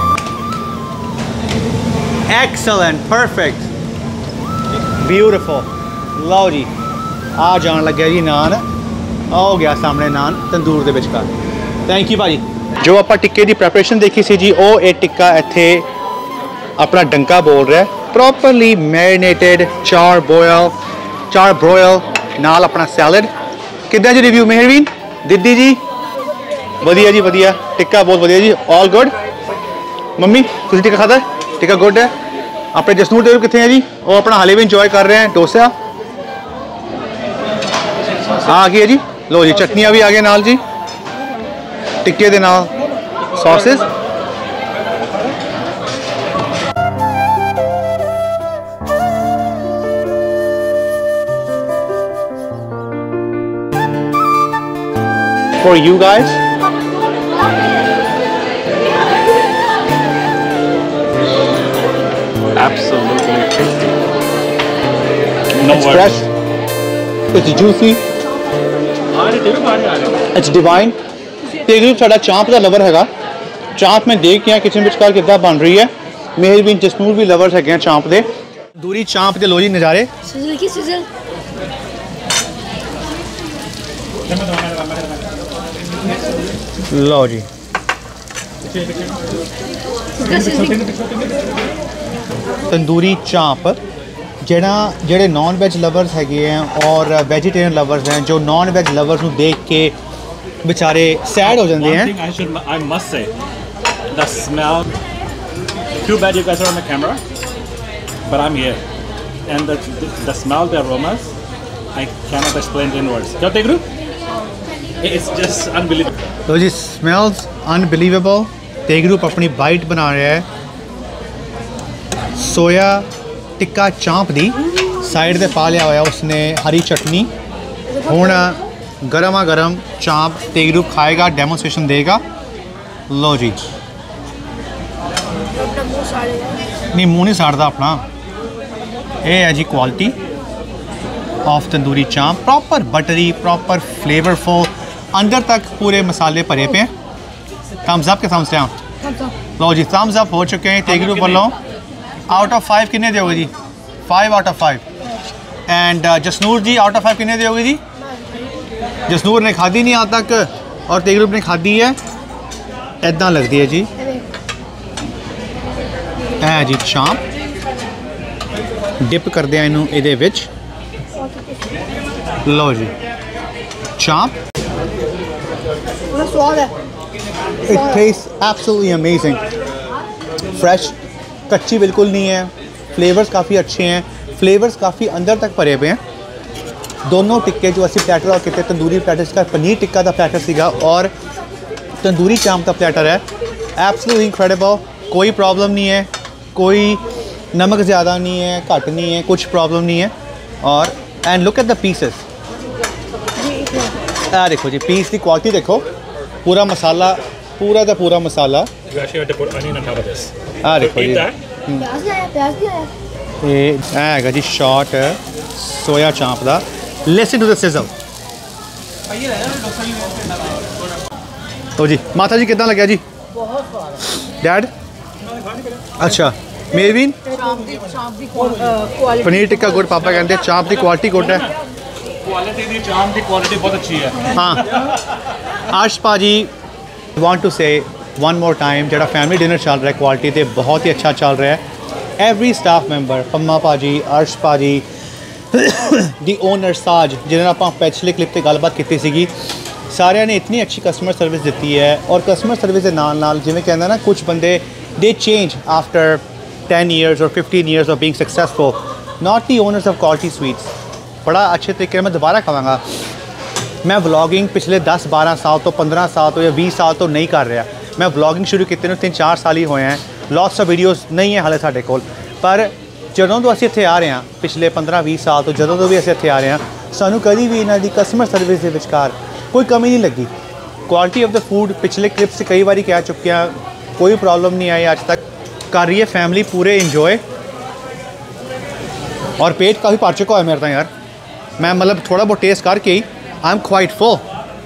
एक्सलेंट परफेक्ट ब्यूटीफुल। लो जी आ जान लगा जी नान, हो गया सामने नान तंदूर दे विचकार। थैंक यू भाजी। जो आप टिक्के की प्रैपरेशन देखी सी जी, वो ये टिक्का इत्थे अपना डंका बोल रहा है, प्रॉपरली मैरिनेटेड चार ब्रोयल नाल अपना सैलड। कितना जी रिव्यू मेहरवीन दीदी जी? वधिया जी वधिया, टिक्का बहुत वधिया जी, ऑल गुड। मम्मी तुसीं टिक्का खादा? टिक्का गुड है। अपने जसनूर देव कितने हैं जी? वो अपना हाले भी इंजॉय कर रहे हैं। डोसा आ गया जी। लो जी चटनियाँ भी आ गई नाल जी, टिक्के दे नाल sauces. For you guys,
Absolutely tasty.
it's fresh, it's juicy, it's divine। तेगरू साडा चांप का लवर हैगा, चांप में देख के किचन विचकार किद्दां बन रही है। मेरे भी जसनूर भी लवर्स है चांप दे। दूरी चांप दे लो जी नज़ारे।
Sizzle की sizzle.
लो जी तंदूरी चांप जेड़े नॉन वेज लवर्स हैं और वेजिटेरियन लवर्स हैं, जो नॉन वेज लवर्स को देख के बेचारे सैड हो जाते हैं।
One thing I must say, the smell. Too bad you guys are on the camera, but I'm here, and the smell, the aromas, I cannot explain in words. Kya Tegru? It's just unbelievable.
तो जी smells unbelievable. तेगरूप अपनी bite बना रहा है सोया टिक्का चांप दी, side से पा लिया हुआ उसने हरी चटनी। हुण गर्मा गर्म चांप तेगरू खाएगा, डेमोस्ट्रेशन देगा। लो जी, नहीं मुँह नहीं साड़ता अपना। ये है जी क्वालिटी ऑफ तंदूरी चांप, प्रॉपर बटरी, प्रॉपर फ्लेवरफुल, अंदर तक पूरे मसाले भरे पे हैं। थम्स अप के थम्स डाउन। लो जी, थम्स अप हो चुके हैं तेगरू बोलो। आउट ऑफ 5 कितने दोगे जी? 5 आउट ऑफ 5। एंड जसनूर जी आउट ऑफ 5 कितने दोगे जी? जसनूर ने खाधी नहीं आज तक और तेगरू ने खाधी है। इदा लगती है जी, है जी चांप। डिप करते हैं इनू इहदे विच। लो जी चांप,
स्वाद है।
It taste absolutely amazing, fresh, कच्ची बिल्कुल नहीं है। फ्लेवर्स काफ़ी अच्छे हैं, फ्लेवर्स काफ़ी अंदर तक भरे हुए हैं। दोनों टिक्के जो असी प्लेटर और कितने तंदूरी प्लेटर, इसका पनीर टिक्का का प्लेटर सीगा और तंदूरी चांप का प्लेटर है। एब्सोल्युटली इनक्रेडिबल, कोई प्रॉब्लम नहीं है, कोई नमक ज़्यादा नहीं है, घट नहीं है, कुछ प्रॉब्लम नहीं है। और and look at the pieces, देखो जी पीस की क्वालिटी देखो, पूरा मसाला, पूरा का पूरा मसाला। देखो जी, ये है जी शॉट सोया चांप का। Listen to the sizzle. तो जी माता जी कितना लगे जी? डैड अच्छा, मेरवीन पनीर टिक्का गुड, पापा कहते हैं चांप की क्वालिटी गुड है।
क्वालिटी चांप की क्वालिटी बहुत अच्छी है।
हाँ अर्श पाजी want to say one more time, जो फैमिली डिनर चल रहा है क्वालिटी तो बहुत ही अच्छा चल रहा है। एवरी स्टाफ मैंबर, पम्मा भाजी, अर्श भाजी, दी ओनर साज, जिन्होंने आप पिछले क्लिप से गलबात की सी, सारे ने इतनी अच्छी कस्टमर सर्विस दी है। और कस्टमर सर्विस के नाल नाल जिवें कहंदा ना, कुछ बंदे दे चेंज आफ्टर 10 years और 15 years of being successful. Not the owners of quality sweets. बड़ा अच्छे तरीके मैं दोबारा कहांगा, मैं व्लॉगिंग पिछले 10-12 साल तो 15 साल तो या 20 साल तो नहीं कर रहा। मैं व्लॉगिंग शुरू की 3-4 साल ही होए हैं। लॉट्स ऑफ वीडियोज़ नहीं है हाले साढ़े कोल, पर ਜਦੋਂ ਤੋਂ ਅਸੀਂ ਇੱਥੇ ਆ ਰਹੇ ਹਾਂ पिछले 15-20 साल तो ਜਦੋਂ ਤੋਂ ਵੀ ਅਸੀਂ ਇੱਥੇ ਆ ਰਹੇ ਹਾਂ, ਸਾਨੂੰ ਕਦੀ ਵੀ ਇਹਨਾਂ ਦੀ ਕਸਟਮਰ ਸਰਵਿਸ ਦੇ ਵਿਚਕਾਰ ਕੋਈ ਕਮੀ नहीं लगी। क्वालिटी ऑफ द फूड पिछले क्लिप से कई बार कह चुके हैं, कोई प्रॉब्लम नहीं आई आज तक। कर रही है फैमिली पूरे इंजॉय, और पेट काफ़ी भर चुका है मेरा तो यार। मैं मतलब थोड़ा बहुत टेस्ट करके ही आई एम क्वाइट फुल।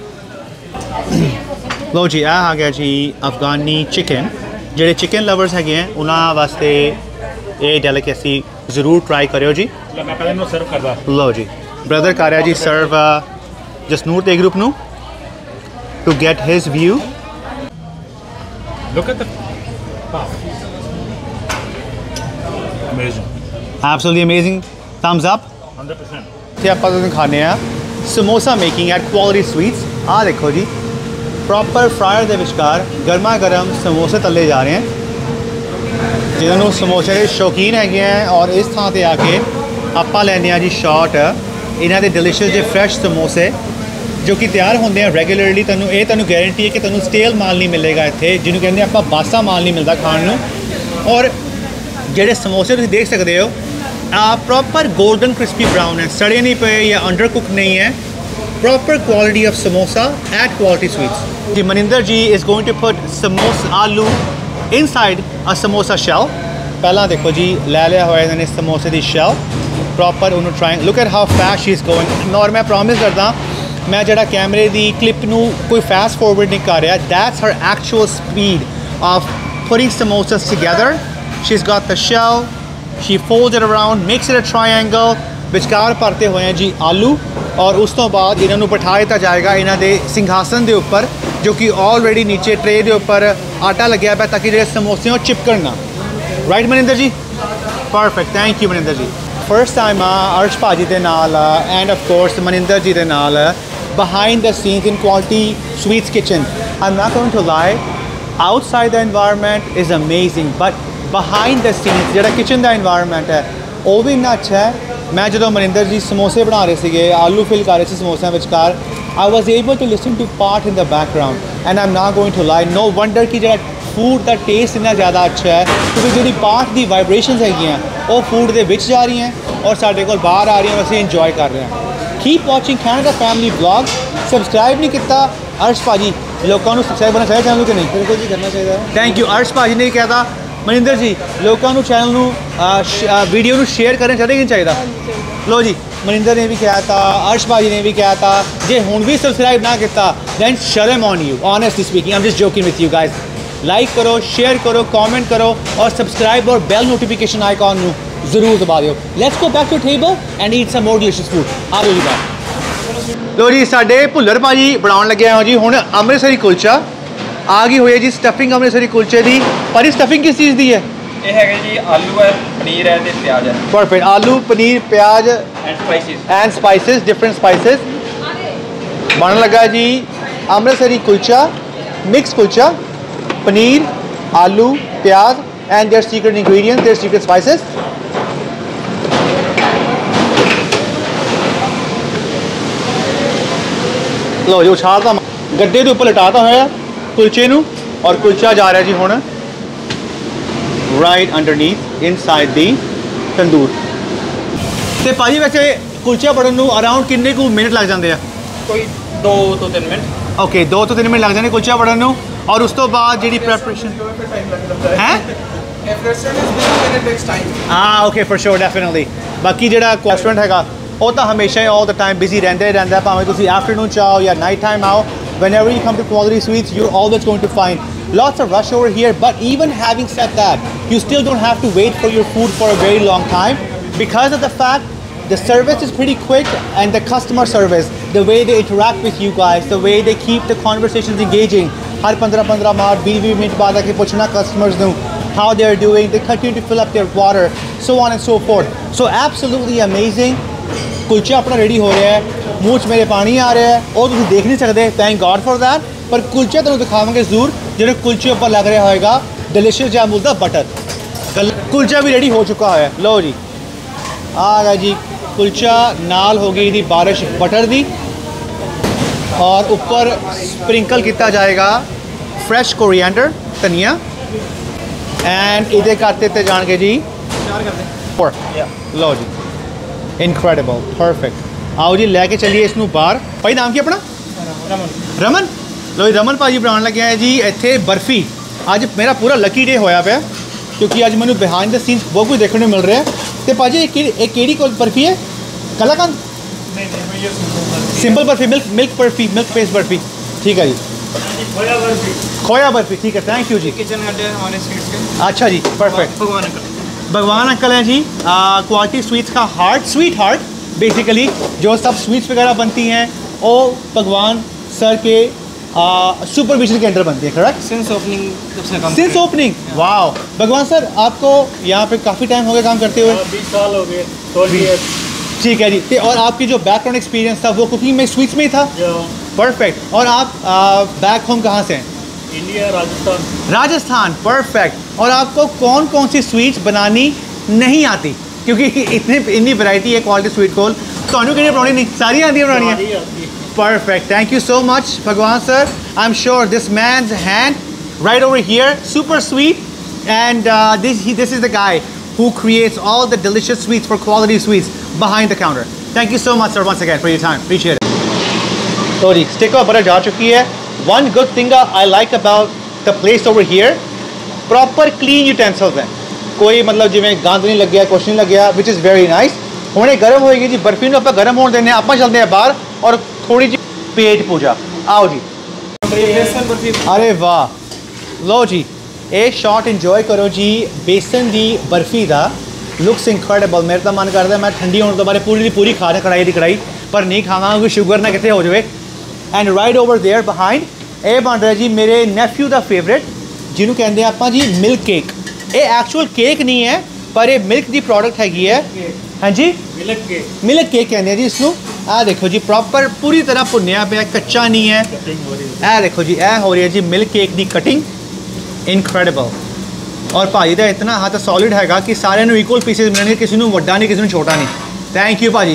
लो जी आ गया जी अफगानी चिकन। ਜਿਹੜੇ चिकन लवर्स है उन्होंने वास्ते ये डेलिकेसी ज़रूर ट्राई करो जी।
मैं पहले इन्हों सर्व करदा।
लो जी ब्रदर कर रहा जी सर्व जसनूर ते ग्रुप नू to get his view.
Look at the wow. Amazing.
Absolutely amazing. Thumbs up.
100%.
ਤੇ ਆਪਾਂ ਤੁਹਾਨੂੰ ਖਾਣੇ ਆ samosa making at quality sweets. ਆ ਦੇਖੋ ਜੀ ਪ੍ਰੋਪਰ ਫਰਾਇਰ ਦੇ ਵਿਚਕਾਰ ਗਰਮਾ ਗਰਮ ਸਮੋਸੇ ਤਲੇ ਜਾ ਰਹੇ ਹਨ। ਜਿਹਨਾਂ ਨੂੰ ਸਮੋਸੇ ਦੇ ਸ਼ੌਕੀਨ ਹੈਗੇ ਆ ਔਰ ਇਸ ਥਾਂ ਤੇ ਆ ਕੇ ਆਪਾਂ ਲੈਂਦੇ ਆ ਜੀ ਸ਼ਾਟ ਇਹਨਾਂ ਦੇ ਡਿਲੀਸ਼ੀਅਸ ਜੇ ਫਰੈਸ਼ ਸਮੋਸੇ ਜੋ ਕਿ ਤਿਆਰ ਹੁੰਦੇ ਆ ਰੈਗੂਲਰਲੀ। ਤੁਹਾਨੂੰ ਗਾਰੰਟੀ ਹੈ ਕਿ ਤੁਹਾਨੂੰ ਸਟੇਲ ਮਾਲ ਨਹੀਂ ਮਿਲੇਗਾ ਇੱਥੇ, ਜਿਹਨੂੰ ਕਹਿੰਦੇ ਆਪਾਂ ਬਾਸਾ ਮਾਲ ਨਹੀਂ ਮਿਲਦਾ ਖਾਣ ਨੂੰ। ਔਰ ਜਿਹੜੇ ਸਮੋਸੇ ਤੁਸੀਂ ਦੇਖ ਸਕਦੇ ਹੋ प्रॉपर गोल्डन क्रिस्पी ब्राउन है, सड़े नहीं पे या अंडर कुक नहीं है। Proper quality of samosa at quality sweets. जी Maninder ji is going to put samosa aloo inside a samosa shell. पहला देखो जी लै लिया हुआ इन्होंने समोसे की शेल प्रॉपर उन्होंने trying. Look at how fast she is going. और मैं प्रॉमिस करदा मैं जड़ा कैमरे की क्लिप नू कोई फास्ट फॉरवर्ड नहीं कर रहा। That's her actual speed of putting samosas together. She is got the shell, she folds it around, makes it a triangle, विचकार भरते हुए हैं जी आलू। और उस तो बाद इन्होंने बिठा दिता जाएगा इन्हों के सिंघासन के उपर जो कि ऑलरेडी नीचे ट्रे के उपर आटा लग्या पाया ताकि जो समोसे चिपकन ना। Right Maninder ji? Perfect, thank you Maninder ji. First time Arsh भाजी के नाल and of course Maninder ji के नाल behind the scenes in quality sweets kitchen. I am not going to lie, outside the environment is amazing but behind the scenes जो kitchen का environment है वो भी इन्ना अच्छा है। मैं जो मनिंदर जी समोसे बना रहे थे, आलू फिल कर रहे थे समोसों विचकार, I was able to listen to part in the background and I am not going to lie. No wonder कि जो फूड का टेस्ट इन्ना ज़्यादा अच्छा है क्योंकि जी पार्ट की वाइब्रेशंस है वो फूड के विच जा रही हैं और साढ़े को बाहर आ रही हैं, असीं इंजॉय कर रहे हैं। Keep watching Canada family blog. Subscribe नहीं किया अर्श भाजी लोगों को सब्सक्राइब करना चाहिए चैनल कि नहीं?
बिल्कुल जी करना चाहिए।
Thank you. अर्श भाजी ने क्या था मनिंदर जी लोगों को चैनल वीडियो को शेयर करना चाहिए कि नहीं चाहिए? लो जी मनिंदर ने भी कहा था, अर्श भाजी ने भी कहा था, जे हुण भी सब्सक्राइब ना किया then shame on you, honestly speaking. I am just joking with you guys. Like करो, शेयर करो, कमेंट करो और सब्सक्राइब और बेल नोटिफिकेशन आइकॉन नू जरूर दबा दियो। Let's go back to table and eat some more delicious food. आ जाओ जी बात। लो जी साडे भुल्लर भाजी बनाउण लगे हो जी हुण अमृतसरी कुलचा आ गई हुई है जी। स्टफिंग अमृतसरी कुलचे दी पर स्टफिंग किस चीज़ दी है?
ये है जी आलू है, पनीर है, ते प्याज है।
परफेक्ट। आलू पनीर प्याज
एंड
स्पाइसेस डिफरेंट स्पाइसेस बनने लगा जी अमृतसरी कुलचा, मिक्स कुलचा, पनीर, आलू, प्याज and their secret ingredients, their secret spices. लो जी उछालता गड्ढे के ऊपर लटाता होया कुलचे नू और कुलचा जा रहा है जी हुण right underneath inside the tandoor. ते भाजी वैसे कुलचा बनने नू अराउंड किन्ने कु मिनट लग जाते हैं?
कोई 2 to 3 minute.
Okay 2 to 3 minute लग जाते कुलचा बनने नू और उस तो बाद जी प्रेपरेशन है हाँ ओके फॉर श्योर डेफिनेटली। बाकी जो रेस्टोरेंट हैगा वो तो हमेशा ही ऑल द टाइम बिजी रहता ही रहता है भावें तुम आफ्टरनून चाहो या नाइट टाइम आओ। whenever you come to Quality Sweets you're always going to find lots of rush over here, but even having said that you still don't have to wait for your food for a very long time because of the fact the service is pretty quick and the customer service, the way they interact with you guys, the way they keep the conversations engaging, हर 15-15 minute 20 minute बाद आके पूछना customers ਨੂੰ how they are doing, they continue to fill up their water, so on and so forth. So absolutely amazing। Kulcha अपना ready हो रहा है, मूँह 'ਚ मेरे पानी आ रहा है और तुम देख नहीं सकते, थैंक गॉड फॉर दैट। पर कुलचा तुम दिखावे जरूर जो कुलचे उपर लग रहा होगा डिलीशियस जैमूल का बटर। कुलचा भी रेडी हो चुका है। लो जी आ गया जी कुलचा, नाल हो गई थी बारिश बटर दी और ऊपर स्प्रिंकल किया जाएगा फ्रैश कोरिएंडर धनिया एंड इधे करते जान के जी लो जी इनक्रेडिबल परफेक्ट। आओ जी लैके चलिए इसनू बाहर। भाई नाम की अपना? रमन। लो जी रमन भाजी बनाने लगे हैं जी इत्थे बर्फ़ी। अज मेरा पूरा लकी डे होया पे क्योंकि अज मैंने बिहाइंड द सीन्स बहुत कुछ देखने मिल रहा है। तो भाजी एक केड़ी बर्फ़ी है? Kalakand? Simple barfi, milk barfi, milk based barfi. ठीक है जी खोया बर्फ़ी ठीक है थैंक यू जी।
किचन अड्डे हमारे स्वीट्स के।
अच्छा जी परफेक्ट। भगवान अंकल हैं जी क्वालिटी स्वीट्स का हार्ट, स्वीट हार्ट बेसिकली जो सब स्वीट्स वगैरह बनती हैं वो भगवान सर के सुपरविजन के अंडर बनती है। Correct? Since opening wow. Bhagwan sir आपको यहाँ पे काफ़ी टाइम हो गया काम करते हुए?
20 साल हो गए।
ठीक है जी। और आपकी जो बैकग्राउंड एक्सपीरियंस था वो कुकिंग में, स्वीट्स में ही था? परफेक्ट। और आप बैक होम कहाँ से हैं?
इंडिया, राजस्थान।
राजस्थान परफेक्ट। और आपको कौन कौन सी स्वीट्स बनानी नहीं आती? क्योंकि इतनी वैरायटी है क्वालिटी स्वीट कोल, तो बनानी नहीं सारी आती है बनानी है। Perfect thank you so much Bhagwan sir. I am sure this man's hand right over here super sweet and this is the guy who creates all the delicious sweets for Quality Sweets behind the counter. Thank you so much sir once again for your time, appreciate it। तो जी stick of butter जा चुकी है। One good thing I like about the place over here, proper clean utensils हैं, कोई मतलब जिमें गंद नहीं लग गया, कुछ नहीं लग गया, which is very nice। हुणे गर्म होएगी जी बर्फी नूं आपां गर्म होण देने, आपां चलते हैं बाहर और थोड़ी जी पेट पूजा। आओ जी अरे वाह लो जी एक शॉट इंजॉय करो जी बेसन दी बर्फी दा। Looks incredible. मेरा तो मन करता है मैं ठंडी होने तो बारे पूरी दी पूरी खा रहा कढ़ाई दी कढ़ाई, पर नहीं खावा क्योंकि शुगर ना कितने हो जाए। And right over there behind ये बन रहा जी मेरे नैफ्यू का फेवरेट जिन्होंने कहते हैं आप जी मिल्क केक। ये एक्चुअल केक नहीं है पर ये मिल्क की प्रोडक्ट हैगी है। हाँ जी मिल्क केक कहते हैं जी इसनों। आ देखो जी प्रॉपर पूरी तरह भुनिया पे कच्चा नहीं है। ए देखो जी ए हो रही है जी मिल्क केक की कटिंग इनक्रेडिबल। और भाजी का इतना हाथ सॉलिड हैगा कि सारे इक्वल पीसेज मिलने, किसी को वड्डा नहीं किसी को छोटा नहीं। थैंक यू भाजी।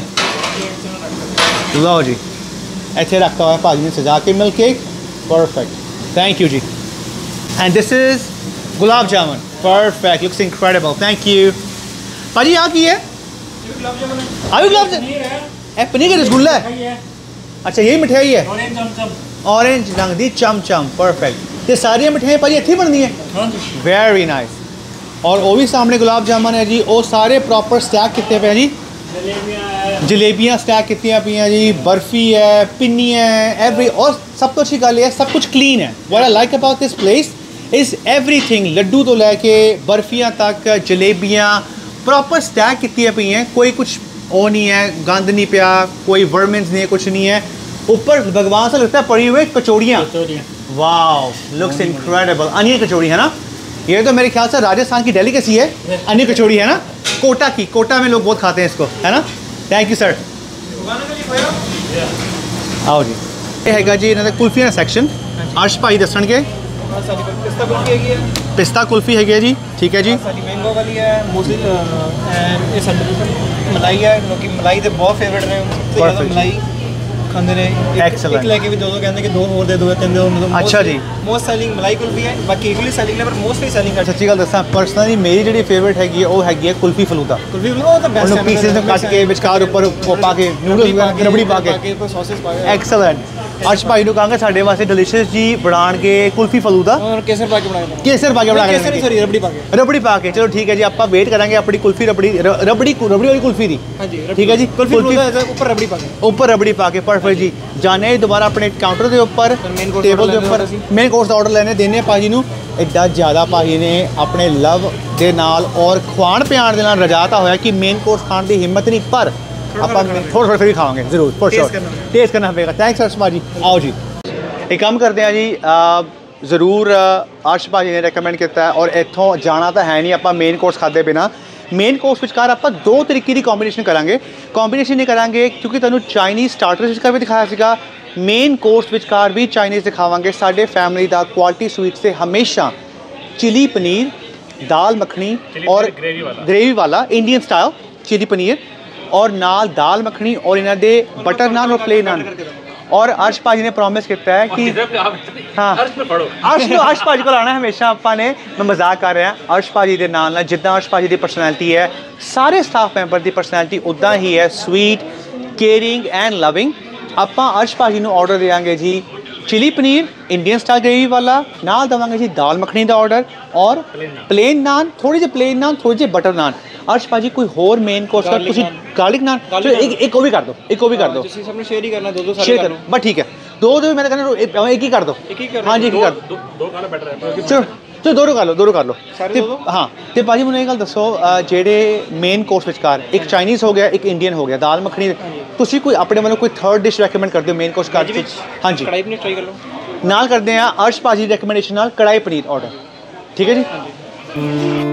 लो जी ऐसे रखता हुआ भाजी ने सजा के milk cake perfect thank you जी। And this is gulab jamun perfect looks incredible thank you भाजी। यहाँ की है अभी गुलाब जामुन ਇਹ ਪਨੀਰ ਦਾ ਰਸਗੁੱਲਾ ਹੈ ਅੱਛਾ यही मिठाई है ऑरेंज रंग दी चमचम परफेक्ट ਤੇ ਸਾਰੀਆਂ ਮਿਠਾਈਆਂ ਭਾਜੀ ਇੱਥੇ ਹੀ ਬਣਦੀਆਂ ਵੈਰੀ ਨਾਈਸ ਔਰ ਉਹ ਵੀ ਸਾਹਮਣੇ ਗੁਲਾਬ ਜਾਮਨ ਹੈ ਜੀ ਉਹ ਸਾਰੇ ਪ੍ਰੋਪਰ ਸਟੈਕ ਕੀਤੇ ਪਏ ਜੀ ਜਲੇਬੀਆਂ ਸਟੈਕ ਕੀਤੀਆਂ ਪਈਆਂ ਜੀ ਬਰਫੀ ਹੈ ਪਿੰਨੀਆਂ ਹੈ ਐਵਰੀ ਔਰ ਸਭ ਤੋਂ ਅੱਛੀ ਗੱਲ ਇਹ ਸਭ ਕੁਝ ਕਲੀਨ ਹੈ what I like about this place is everything laddu ਤੋਂ ਲੈ ਕੇ ਬਰਫੀਆਂ ਤੱਕ ਜਲੇਬੀਆਂ ਪ੍ਰੋਪਰ ਸਟੈਕ ਕੀਤੀਆਂ ਪਈਆਂ ਕੋਈ ਕੁਝ ਉਹ नहीं है गंद नहीं पिया कोई वर्मिन्स नहीं है कुछ नहीं है ऊपर भगवान से लगता है पड़ी हुई कचौड़ियाँ wow looks incredible onion kachori है ना ये तो मेरे ख्याल से राजस्थान की डेलीकेसी है अनियन कचौड़ी है ना कोटा की कोटा में लोग बहुत खाते हैं इसको है ना थैंक यू सर आओ जी ये है जी इन्होंने कुल्फियाँ सैक्शन अर्श भाई दसणगे पिस्ता कुल्फी है जी ठीक है जी
मैंगो वाली है मलाई है लोग मलाई तो बहुत फेवरेट ने मलाई खाते रहे
Excellent.
एक लेके भी दो कहते कि दो और दे दो तीन दो
अच्छा जी
मोस्ट सेलिंग मलाई कुल्फी है बाकी इक्वली सेलिंग है पर मोस्टली सेलिंग
सच्ची गल दसा पर्सनली मेरी जी फेवरेट हैगी वो हैगी कुल्फी फलूदा
कुल्फी वो तो बेस्ट है
पीसेस में काट के विचकार ऊपर वो पा के नूडल्स रबड़ी पा के
सॉसेस पा के
एक्सीलेंट अर्श भाई ਨੂੰ ਕਹਾਂਗੇ ਸਾਡੇ ਵਾਸਤੇ ਡਿਲੀਸ਼ੀਅਸ ਜੀ ਬਣਾਣਗੇ ਕੁਲਫੀ ਫਲੂਦਾ
और केसर पा के बनाएंगे
ਕੇਸਰ ਪਾ ਕੇ ਬਣਾਣਗੇ
केसर सॉरी रबड़ी पा के
ਰਬੜੀ ਪਾ ਕੇ ਚਲੋ ਠੀਕ ਹੈ ਜੀ ਆਪਾਂ ਵੇਟ ਕਰਾਂਗੇ ਆਪਣੀ ਕੁਲਫੀ ਰਬੜੀ ਵਾਲੀ ਕੁਲਫੀ ਦੀ
हां जी
ठीक है जी
कुल्फी ऊपर रबड़ी पा के
ऊपर रबड़ी पा के परफेक्ट जी जाने दोबारा अपने काउंटर के ऊपर टेबल के ऊपर मेन कोर्स ਦਾ ਆਰਡਰ ਲੈਣੇ ਦੇਣੇ ਭਾਜੀ ਨੂੰ ਐਡਾ ਜ਼ਿਆਦਾ ਭਾਜੀ ਨੇ ਆਪਣੇ ਲਵ ਦੇ ਨਾਲ ਔਰ ਖਵਾਣ ਪਿਆਣ ਦੇ ਨਾਲ ਰਜਾਤਾ ਹੋਇਆ ਕਿ ਮੇਨ ਕੋਰਸ ਖਾਣ ਦੀ ਹਿੰਮਤ ਨਹੀਂ ਪਰ ਆਪਾਂ ਥੋੜਾ ਫਿਰ ਖਾਵਾਂਗੇ ਜ਼ਰੂਰ ਫॉर श्योर ਟੇਸਟ ਕਰਨਾ ਪਵੇਗਾ ਥੈਂਕਸ अर्श भाजी आओ जी एक काम करते हैं जी ਜ਼ਰੂਰ अर्श भाजी ने ਰეკਮੈਂਡ ਕੀਤਾ ਹੈ ਔਰ ਇੱਥੋਂ ਜਾਣਾ ਤਾਂ ਹੈ ਨਹੀਂ ਆਪਾਂ ਮੇਨ ਕੋਰਸ ਖਾਦੇ ਬਿਨਾ ਮੇਨ ਕੋਰਸ ਵਿਚਕਾਰ ਆਪਾਂ ਦੋ ਤਰੀਕੇ ਦੀ ਕੰਬੀਨੇਸ਼ਨ ਕਰਾਂਗੇ ਕੰਬੀਨੇਸ਼ਨ ਨਹੀਂ ਕਰਾਂਗੇ ਕਿਉਂਕਿ ਤੁਹਾਨੂੰ ਚਾਈਨੀਜ਼ ਸਟਾਰਟਰਸ ਵਿਚਕਾਰ ਵੀ ਦਿਖਾਇਆ ਸੀਗਾ ਮੇਨ ਕੋਰਸ ਵਿਚਕਾਰ ਵੀ ਚਾਈਨੀਜ਼ ਦਿਖਾਵਾਂਗੇ ਸਾਡੇ ਫੈਮਿਲੀ ਦਾ ਕੁਆਲਿਟੀ ਸਵੀਟਸ ਤੇ ਹਮੇਸ਼ਾ चिली पनीर दाल मखनी और ग्रेवी वाला इंडियन स्टाइल चिली पनीर और नाल दाल मखनी और इन्हों दे बटर नान और प्लेन नान और अर्श भाजी ने प्रॉमिस किया है कि हाँ अर्श भाजी को आना हमेशा आपने मैं मजाक कर रहा अर्श भाजी के नाल जिदा अर्श भाजी की पर्सनैलिटी है सारे स्टाफ मैंबर की पर्सनैलिटी उदा ही है स्वीट केयरिंग एंड लविंग आप अर्श भाजी को ऑर्डर देंगे जी chilli paneer Indian style gravy वाला नाल देवांगे जी दाल मखनी का ऑर्डर और प्लेन नान थोड़ी जी प्लेन नान थोड़ी जी बटर नान अर्श भाजी कोई होर मेन कोर्स का कुछ गार्लिक नान चलो एक वो भी कर दो एक वो भी कर दो
सबने शेयर ही करना दो
शेयर करो बस ठीक है दो मैं कहना एक ही कर दो हाँ जी एक ही कर दो
दो खाना बेटर है
चलो चलो दो कर लो हाँ तो भाजी मैंने एक गल दसो जेडे मेन कोर्स विचकार एक चाइनीज़ हो गया एक इंडियन हो गया दाल मखनी तुसी कोई अपने वालों कोई थर्ड डिश रेकमेंड कर दो मेन कोर्स का हाँ जी
कढ़ाई पनीर ट्राई कर लो
नाल करते हैं अर्श भाजी रिकमेंडेशन नाल कढ़ाई पनीर ऑर्डर ठीक है जी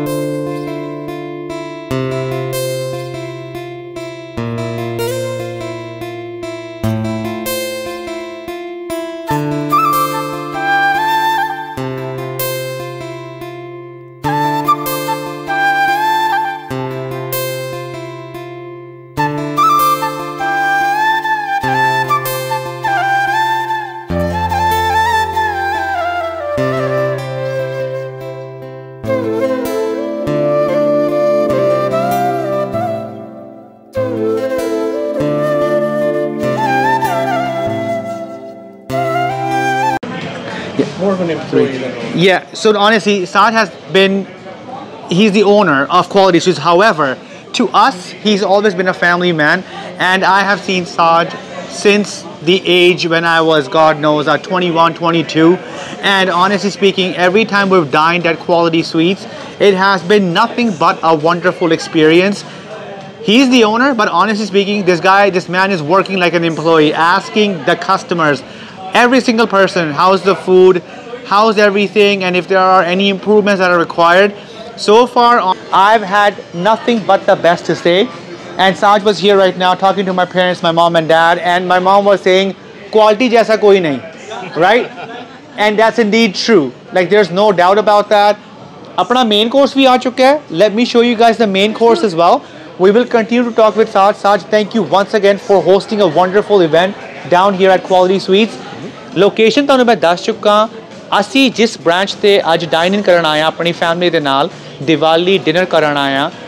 more of an employee than
Yeah, so honestly, Saad has been, he's the owner of Quality Sweets. However, to us, he's always been a family man. And I have seen Saad since the age when I was, God knows, 21, 22. And honestly speaking, every time we've dined at Quality Sweets, it has been nothing but a wonderful experience. He's the owner, but honestly speaking, this man is working like an employee, asking the customers, every single person, how's the food, how's everything, and if there are any improvements that are required. So far I've had nothing but the best to say, and Saj was here right now talking to my parents, my mom and dad, and my mom was saying quality jaisa koi nahi, right? And that's indeed true, like there's no doubt about that. Apna main course bhi aa chuka hai. Let me show you guys the main course as well. We will continue to talk with Saj. Saj, thank you once again for hosting a wonderful event down here at Quality Sweets. Location ਤੁਹਾਨੂੰ मैं दस चुका ਅਸੀਂ जिस branch ਤੇ ਅੱਜ dine ਇਨ ਕਰਨ ਆਇਆ ਆਪਣੀ ਫੈਮਿਲੀ ਦੇ ਨਾਲ ਦੀਵਾਲੀ ਡਿਨਰ ਕਰਨ ਆਇਆ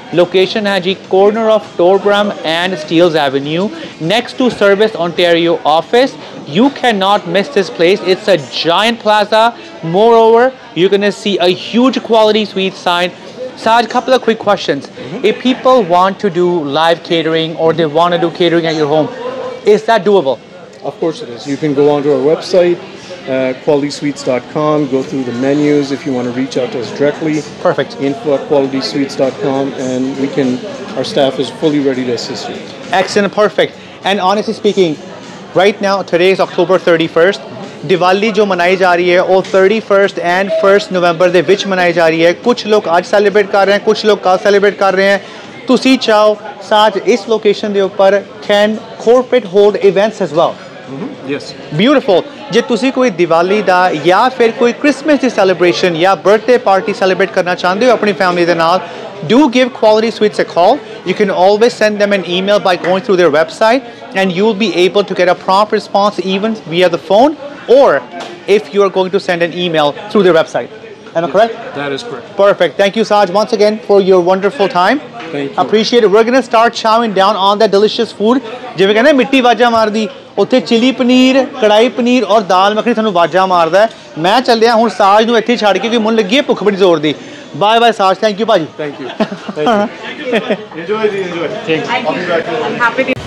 लोकेशन है जी corner of Torbram and Steeles Avenue next to Service Ontario office. You cannot miss this place. It's a giant plaza. Moreover, you're going to see a huge quality sweet sign. Saj, couple of quick questions. If people want to do live catering or they want to do catering at your home, is that doable?
Of course it is. You can go onto our website, qualitysweets.com, go through the menus if you want to reach out to us directly.
Perfect.
info@qualitysweets.com, and our staff is fully ready to assist you.
Excellent, perfect. And honestly speaking, right now today is October 31st. Diwali ਜੋ ਮਨਾਈ ਜਾ ਰਹੀ ਹੈ ਉਹ 31st and 1st ਨਵੰਬਰ ਦੇ ਵਿੱਚ ਮਨਾਈ ਜਾ ਰਹੀ ਹੈ. ਕੁਝ ਲੋਕ ਅੱਜ ਸੈਲੀਬ੍ਰੇਟ ਕਰ ਰਹੇ ਹਨ, ਕੁਝ ਲੋਕ ਕੱਲ੍ਹ ਸੈਲੀਬ੍ਰੇਟ ਕਰ ਰਹੇ ਹਨ. ਤੁਸੀਂ ਚਾਹੋ ਸਾਜ ਇਸ ਲੋਕੇਸ਼ਨ ਦੇ ਉੱਪਰ can corporate hold events as well.
Yes.
Beautiful. ਜੇ ਤੁਸੀਂ ਕੋਈ ਦੀਵਾਲੀ ਦਾ ਜਾਂ ਫਿਰ ਕੋਈ ਕ੍ਰਿਸਮਸ ਦੀ ਸੈਲੀਬ੍ਰੇਸ਼ਨ ਜਾਂ ਬਰਥਡੇ ਪਾਰਟੀ ਸੈਲੀਬ੍ਰੇਟ ਕਰਨਾ ਚਾਹੁੰਦੇ ਹੋ ਆਪਣੀ ਫੈਮਿਲੀ ਦੇ ਨਾਲ, do give Quality Sweets a call. You can always send them an email by going through their website and you'll be able to get a prompt response even via the phone, or if you are going to send an email through their website. Am I correct?
That is correct.
Perfect. Thank you, Saj, once again for your wonderful time.
Thank you.
Appreciate it. We're going to start chowing down on that delicious food. ਜਿਵੇਂ ਕਹਿੰਦੇ ਮਿੱਟੀ ਵਾਜਾ ਮਾਰਦੀ, ਉੱਥੇ chilli paneer, kadai paneer ਔਰ ਦਾਲ ਮੱਖਣੀ ਤੁਹਾਨੂੰ ਵਾਜਾ ਮਾਰਦਾ ਹੈ. ਮੈਂ ਚੱਲਿਆ ਹੁਣ ਸਾਜ ਨੂੰ ਇੱਥੇ ਛੱਡ ਕੇ ਕਿ ਮੈਨੂੰ ਲੱਗੀ ਹੈ ਭੁੱਖ ਬੜੀ ਜ਼ੋਰ ਦੀ. Bye bye, Saj. Thank you, ਭਾਜੀ.
Thank you. Thank you. Enjoy. Thanks. I'll be back.
I'm happy to.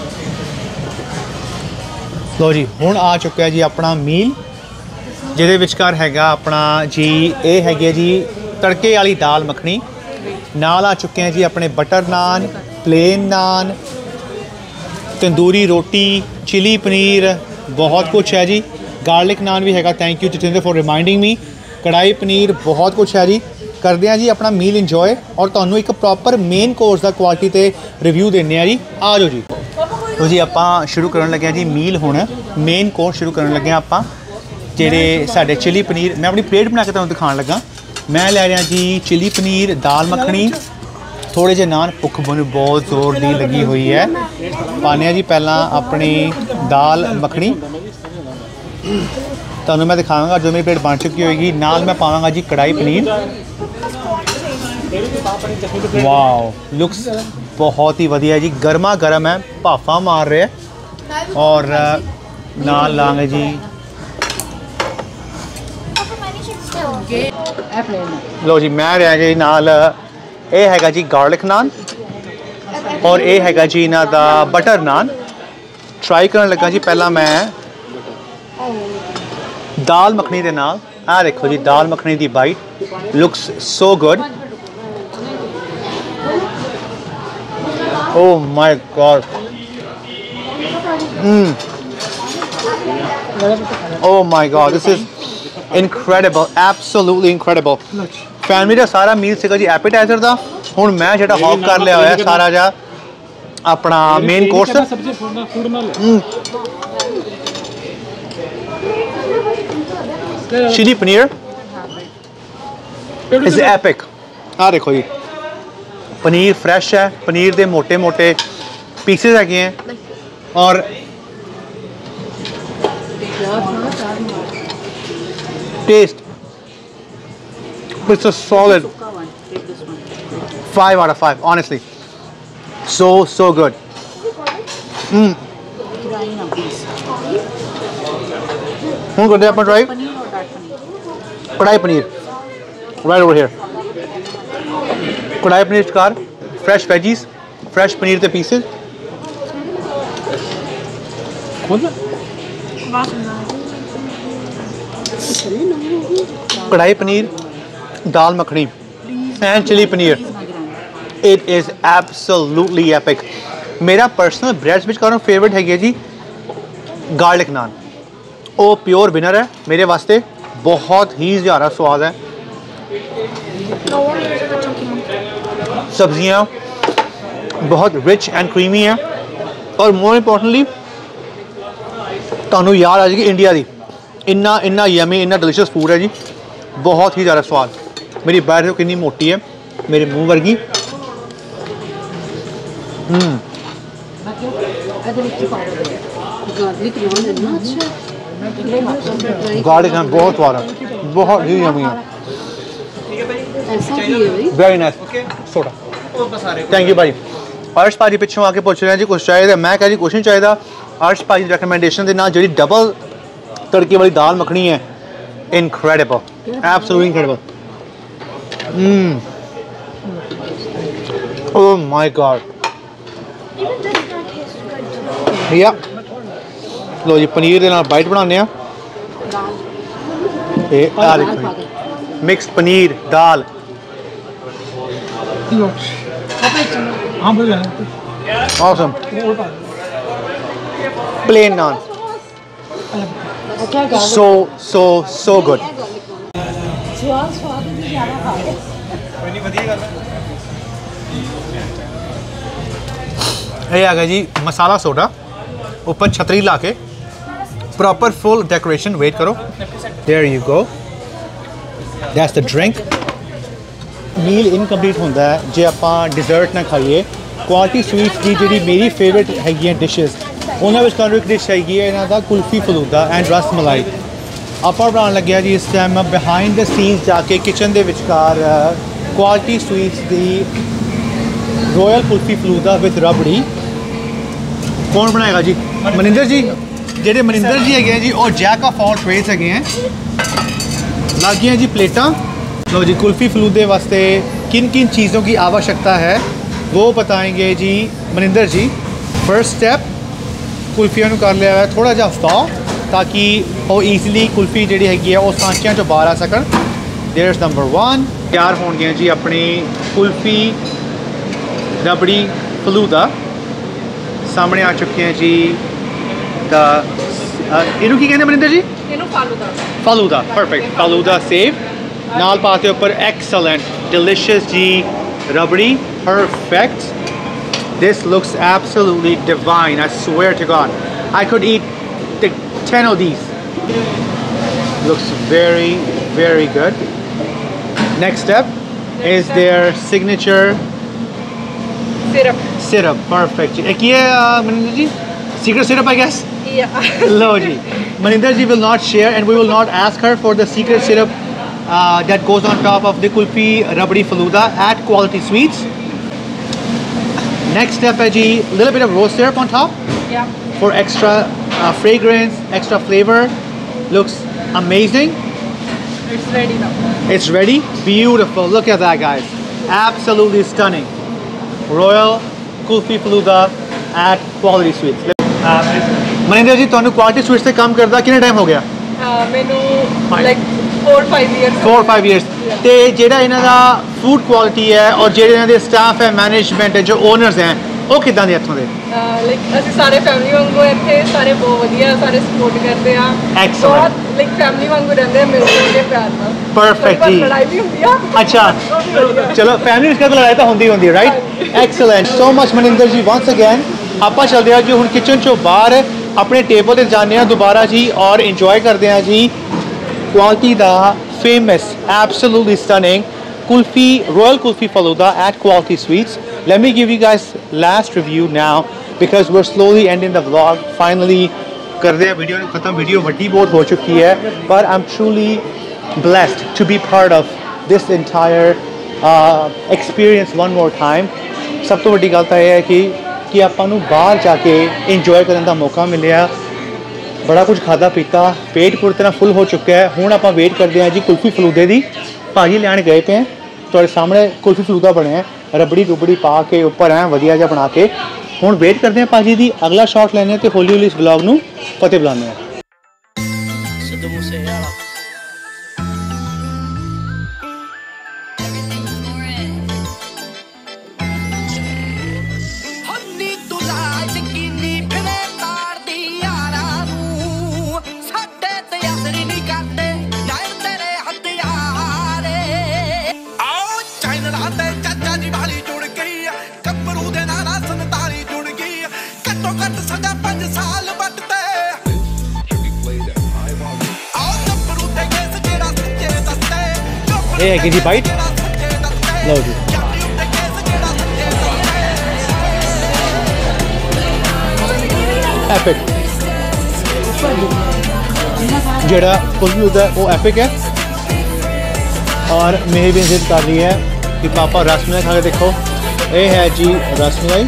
ਲੋ ਜੀ ਹੁਣ ਆ ਚੁੱਕਿਆ ਜੀ ਆਪਣਾ ਮੀਲ, ਜਿਹਦੇ ਵਿਚਕਾਰ ਹੈਗਾ ਆਪਣਾ ਜੀ ਇਹ ਹੈਗੀ ਹੈ ਜੀ ਤੜਕੇ ਵਾਲੀ ਦਾਲ ਮੱਖਣੀ, ਨਾਲ ਆ ਚੁੱਕੇ ਆ ਜੀ ਆਪਣੇ butter naan, plain naan, tandoori roti, chilli paneer, ਬਹੁਤ ਕੁਛ ਹੈ ਜੀ. ਗਾਰਲਿਕ ਨਾਨ ਵੀ ਹੈਗਾ. Thank you Jatinder for reminding me. Kadai paneer, ਬਹੁਤ ਕੁਛ ਹੈ ਜੀ. ਕਰਦੇ ਆ ਜੀ ਆਪਣਾ ਮੀਲ ਇੰਜੋਏ ਔਰ ਤੁਹਾਨੂੰ ਇੱਕ ਪ੍ਰੋਪਰ ਮੇਨ ਕੋਰਸ ਦਾ ਕੁਆਲਿਟੀ ਤੇ ਰਿਵਿਊ ਦਿੰਦੇ ਆ ਜੀ. ਆ ਜਾਓ ਜੀ. ਤੋ ਜੀ ਆਪਾਂ ਸ਼ੁਰੂ ਕਰਨ ਲੱਗੇ ਆ ਜੀ ਮੀਲ. ਹੁਣ ਮੇਨ ਕੋਰਸ ਸ਼ੁਰੂ ਕਰਨ ਲੱਗੇ ਆ ਆਪਾਂ. ਜਿਹੜੇ ਸਾਡੇ ਚਿਲੀ ਪਨੀਰ, ਮੈਂ ਆਪਣੀ ਪਲੇਟ ਬਣਾ ਕੇ ਤੁਹਾਨੂੰ ਦਿਖਾਉਣ ਲੱਗਾ. ਮੈਂ ਲੈ ਰਿਹਾ ਜੀ ਚਿਲੀ ਪਨੀਰ, ਦਾਲ ਮੱਖਣੀ, ਥੋੜੇ ਜਿਹੇ ਨਾਨ. ਭੁੱਖ ਮੈਨੂੰ ਬਹੁਤ ਜ਼ੋਰ ਦੀ ਲੱਗੀ ਹੋਈ ਹੈ. ਪਾਉਂਦੇ ਆ ਜੀ ਪਹਿਲਾਂ ਆਪਣੀ ਦਾਲ ਮੱਖਣੀ, ਤੁਹਾਨੂੰ ਮੈਂ ਦਿਖਾਵਾਂਗਾ ਜੋ ਮੇਰੀ ਪਲੇਟ ਬਣ ਚੁੱਕੀ ਹੋਏਗੀ. ਨਾਲ ਮੈਂ ਪਾਵਾਂਗਾ ਜੀ ਕੜਾਈ ਪਨੀਰ. ਵਾਓ, ਲੁਕਸ ਬਹੁਤ ਹੀ ਵਧੀਆ ਜੀ. ਗਰਮਾ ਗਰਮ ਹੈ, ਭਾਫਾ ਮਾਰ ਰਿਹਾ. ਔਰ ਨਾਲ ਲਾਂਗੇ ਜੀ ਲੋ ਜੀ ਮੈਂ ਰਿਹਾ ਜੀ ਨਾਲ, ਇਹ ਹੈਗਾ ਜੀ ਗਾਰਲਿਕ ਨਾਨ ਔਰ ਇਹ ਹੈਗਾ ਜੀ ਇਹਨਾਂ ਦਾ ਬਟਰ ਨਾਨ. ਟਰਾਈ ਕਰਨ ਲੱਗਾ ਜੀ ਪਹਿਲਾਂ ਮੈਂ ਦਾਲ ਮੱਖਣੀ ਦੇ ਨਾਲ. ਆਹ ਦੇਖੋ ਜੀ ਦਾਲ ਮੱਖਣੀ ਦੀ bite, looks so good. Oh my God. Oh my God, this is incredible, absolutely incredible. Family ਦਾ ਸਾਰਾ ਮੀਲ ਸੀਗਾ ਜੀ ਐਪੀਟਾਈਜ਼ਰ ਦਾ. ਹੁਣ ਮੈਂ ਜਿਹੜਾ ਹੌਕ ਕਰ ਲਿਆ ਹੋਇਆ ਸਾਰਾ ਜਿਹਾ ਆਪਣਾ main course. Chilli paneer is epic. ਆਹ ਦੇਖੋ ਜੀ ਪਨੀਰ ਫਰੈਸ਼ ਹੈ, ਪਨੀਰ ਦੇ ਮੋਟੇ ਮੋਟੇ ਪੀਸਿਸ ਹੈਗੇ ਹੈ ਔਰ taste, it's a solid 5 out of 5, honestly. So good. ਹੁਣ ਕਰਦੇ ਆਪਾਂ try kadai paneer. right over here. Kadai paneer चिकार, फ्रेश वेजीज, फ्रेश पनीर के pieces. Kadai paneer, dal makhani and chilli paneer. It is absolutely epic. मेरा पर्सनल ब्रेड्स विच का फेवरेट है जी गार्लिक नान. वो प्योर विनर है मेरे वास्ते. बहुत ही ज़्यादा स्वाद है. सब्जियां बहुत रिच एंड क्रीमी हैं और मोर इंपॉर्टेंटली ਤੁਹਾਨੂੰ याद आ जाएगी इंडिया की. इन्ना यमी, इन्ना डिलीशियस फूड है जी. बहुत ही ज़्यादा स्वाद. मेरी बाइट तो कितनी मोटी है, मेरे मुंह वर्गी. गार्लिक नान बहुत स्वाद है, बहुत ही यमी है. Very nice. Soda thank you भाई। अर्श भाजी पिछों आके पूछ रहे हैं जी कुछ चाहिए, मैं कह जी कुछ नहीं चाहिए। अर्श भाजी की रिकमेंडेशन के नाल जी डबल तड़के वाली दाल मखनी है, incredible, absolutely incredible. Oh my God भैया, लो जी पनीर के नाल बाइट बनाने आ, mix paneer dal. Awesome. Plain naan. So good. ये आ गया जी मसाला सोडा, ऊपर छतरी ला के प्रॉपर फुल डेकोरेशन। वेट करो, there you go, that's the drink. Meal incomplete होंदा है जे आपां डिज़र्ट ना खाइए। क्वालिटी स्वीट्स की जी मेरी फेवरेट है डिशेज़, उन्होंने विचकारों एक डिश है इन्हों का कुल्फी फलूदा एंड रस मलाई। आपां बनाने लगे जी इस टाइम बिहाइंड द सीन्स जाके किचन के विचकार क्वालिटी स्वीट्स की रॉयल कुल्फी फलूदा विद रबड़ी। कौन बनाएगा जी? मनिंदर जी। जेडे मनिंदर जी है जी और जैक ऑफ ऑल ट्रेड्स है। लग गई जी प्लेटा। लो जी कुल्फ़ी फलूदे वास्ते किन किन चीज़ों की आवश्यकता है वो बताएंगे जी मनिंदर जी। फर्स्ट स्टेप, कुल्फियां कर लिया है थोड़ा जहा हफ्ता ताकि वो ईजली कुल्फ़ी जी हैगी है वो सांचियां चो बाहर आ सकन। There is number 1। तैयार हो गए जी अपनी कुल्फ़ी रबड़ी फलूदा सामने आ चुके हैं जी। इनू की कहते मनिंदर जी? फालूदा। परफेक्ट, फालूदा सेव नाल पाते ऊपर एक्सलेंट डिलिशियस जी rabri. Perfect. This looks absolutely divine. I swear to God, I could eat 10 of these. Looks very, very good. Next step is their signature syrup. Perfect. Ek ye Maninder ji secret syrup, I guess.
Yeah.
Lo ji. Maninder ji will not share, and we will not ask her for the secret syrup that goes on top of the kulfi rabdi faluda at Quality Sweets. Next step है जी little bit of rose syrup on top.
Yeah.
For extra fragrance, extra flavor. Looks amazing.
It's ready now.
It's ready. Beautiful. Look at that, guys. Absolutely stunning. Royal Kulfi Faluda at Quality Sweets. Maninder जी ਤੁਹਾਨੂੰ Quality Sweets से काम करदा कितना time हो गया?
मैनू like 4-5 years.
4-5 years. ਤੇ ਜਿਹੜਾ ਇਹਨਾਂ ਦਾ ਫੂਡ ਕੁਆਲਿਟੀ ਹੈ ਔਰ ਜਿਹੜੇ ਇਹਨਾਂ ਦੇ ਸਟਾਫ ਹੈ ਮੈਨੇਜਮੈਂਟ ਹੈ ਜੋ ਓਨਰਸ ਹੈ ਉਹ ਕਿੱਦਾਂ ਦੇ ਇੱਥੋਂ ਦੇ?
ਲਾਈਕ ਅਸੀਂ ਸਾਰੇ ਫੈਮਿਲੀ ਵਾਂਗੂ ਇੱਥੇ ਸਾਰੇ ਬਹੁਤ ਵਧੀਆ ਸਾਰੇ ਸਪੋਰਟ ਕਰਦੇ ਆ। ਬਹੁਤ ਲਾਈਕ ਫੈਮਿਲੀ ਵਾਂਗੂ ਰਹਿੰਦੇ ਆ ਮਿਲ ਕੇ ਪਿਆਰ ਨਾਲ।
ਪਰਫੈਕਟ ਜੀ।
ਲੜਾਈ ਵੀ ਹੁੰਦੀ ਆ।
ਅੱਛਾ ਚਲੋ ਫੈਮਿਲੀ ਵਿੱਚ ਕਦੇ ਲੜਾਈ ਤਾਂ ਹੁੰਦੀ ਹੈ right. Excellent so much Maninder ji once again. ਆਪਾਂ ਚੱਲਦੇ ਹਾਂ ਜੀ ਹੁਣ ਕਿਚਨ ਚੋਂ ਬਾਹਰ ਆਪਣੇ ਟੇਬਲ ਤੇ ਜਾਂਦੇ ਹਾਂ ਦੁਬਾਰਾ ਜੀ ਔਰ ਇੰਜੋਏ ਕਰਦੇ ਹਾਂ ਜੀ ਕੁਆਲਿਟੀ ਦਾ famous, absolutely stunning Kulfi, Royal Kulfi Faluda at Quality Sweets. Let me give you guys last review now because we're slowly ending the vlog. Finally, kar rahe video nu khatam, video vaddi bahut ho chuki hai, but I'm truly blessed to be part of this entire experience one more time. Sab to vaddi gal ta hai ki ਆਪਾਂ ਨੂੰ ਬਾਹਰ ਜਾ ਕੇ enjoy ਕਰਨ ਦਾ ਮੌਕਾ ਮਿਲਿਆ। बड़ा कुछ खादा पीता, पेट पूरी तरह फुल हो चुका है। हुण आपां वेट करते हैं जी कुल्फी फलूदे दी। भाजी लैन गए पे हैं, तुहाडे सामने कुल्फी फलूदा बने हैं रबड़ी रुबड़ी पा के उपर है वधिया जिहा बना के। हुण वेट करते हैं भाजी दी अगला शॉट लैने ते हौली हौली इस ब्लॉग नूं फतेह बुलाने हैं। ये है कि जी बाइट लो जी। एपिक जेड़ा कुल्फी होता है वो एपिक है। और मेरी भी जिद कर रही है कि पापा रसमलाई खा के देखो। ये है जी rasmalai.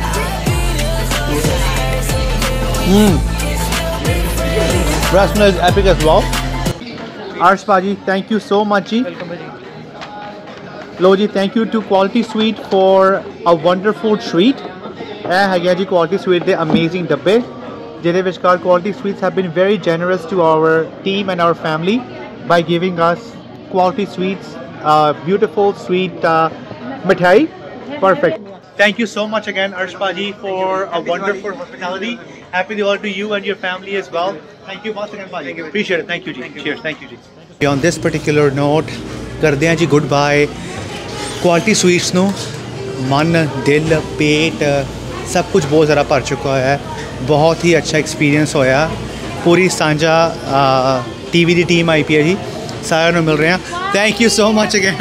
Rasmalai is epic as well. Arsh भाजी थैंक यू सो मच जी। लो जी thank you to Quality Sweet for a wonderful treat. ਇਹ ਹੈਗੇ ਜੀ ਕੁਆਲਿਟੀ ਸਵੀਟ ਦੇ ਅਮੇਜ਼ਿੰਗ ਡੱਬੇ ਜਿਹਦੇ ਵਿਚਕਾਰ Quality Sweets have been very generous to our team and our family by giving us quality sweets, beautiful sweet mithai. Perfect. Thank you so much again, Arsh Paji, for a wonderful hospitality. Happy Diwali to you and your family as well. Thank you once again, Paji. Appreciate it. Thank you, ji. Cheers. Thank you, ji. On this particular note, ਕਰਦੇ ਹਾਂ ਜੀ goodbye. Quality sweets ਨੂੰ ਮਨ, ਦਿਲ, ਪੇਟ ਸਭ ਕੁਝ ਬਹੁਤ ਜ਼ਿਆਦਾ ਭਰ ਚੁੱਕਾ ਹੈ। ਬਹੁਤ ਹੀ ਅੱਛਾ ਐਕਸਪੀਰੀਅੰਸ ਹੋਇਆ। ਪੂਰੀ ਸਾਂਝਾ ਟੀਵੀ ਦੀ ਟੀਮ ਆਈ ਪਈ ਹੈ ਜੀ। ਸਾਰਿਆਂ ਨੂੰ ਮਿਲ ਰਹੇ ਹਾਂ। Thank you so much again.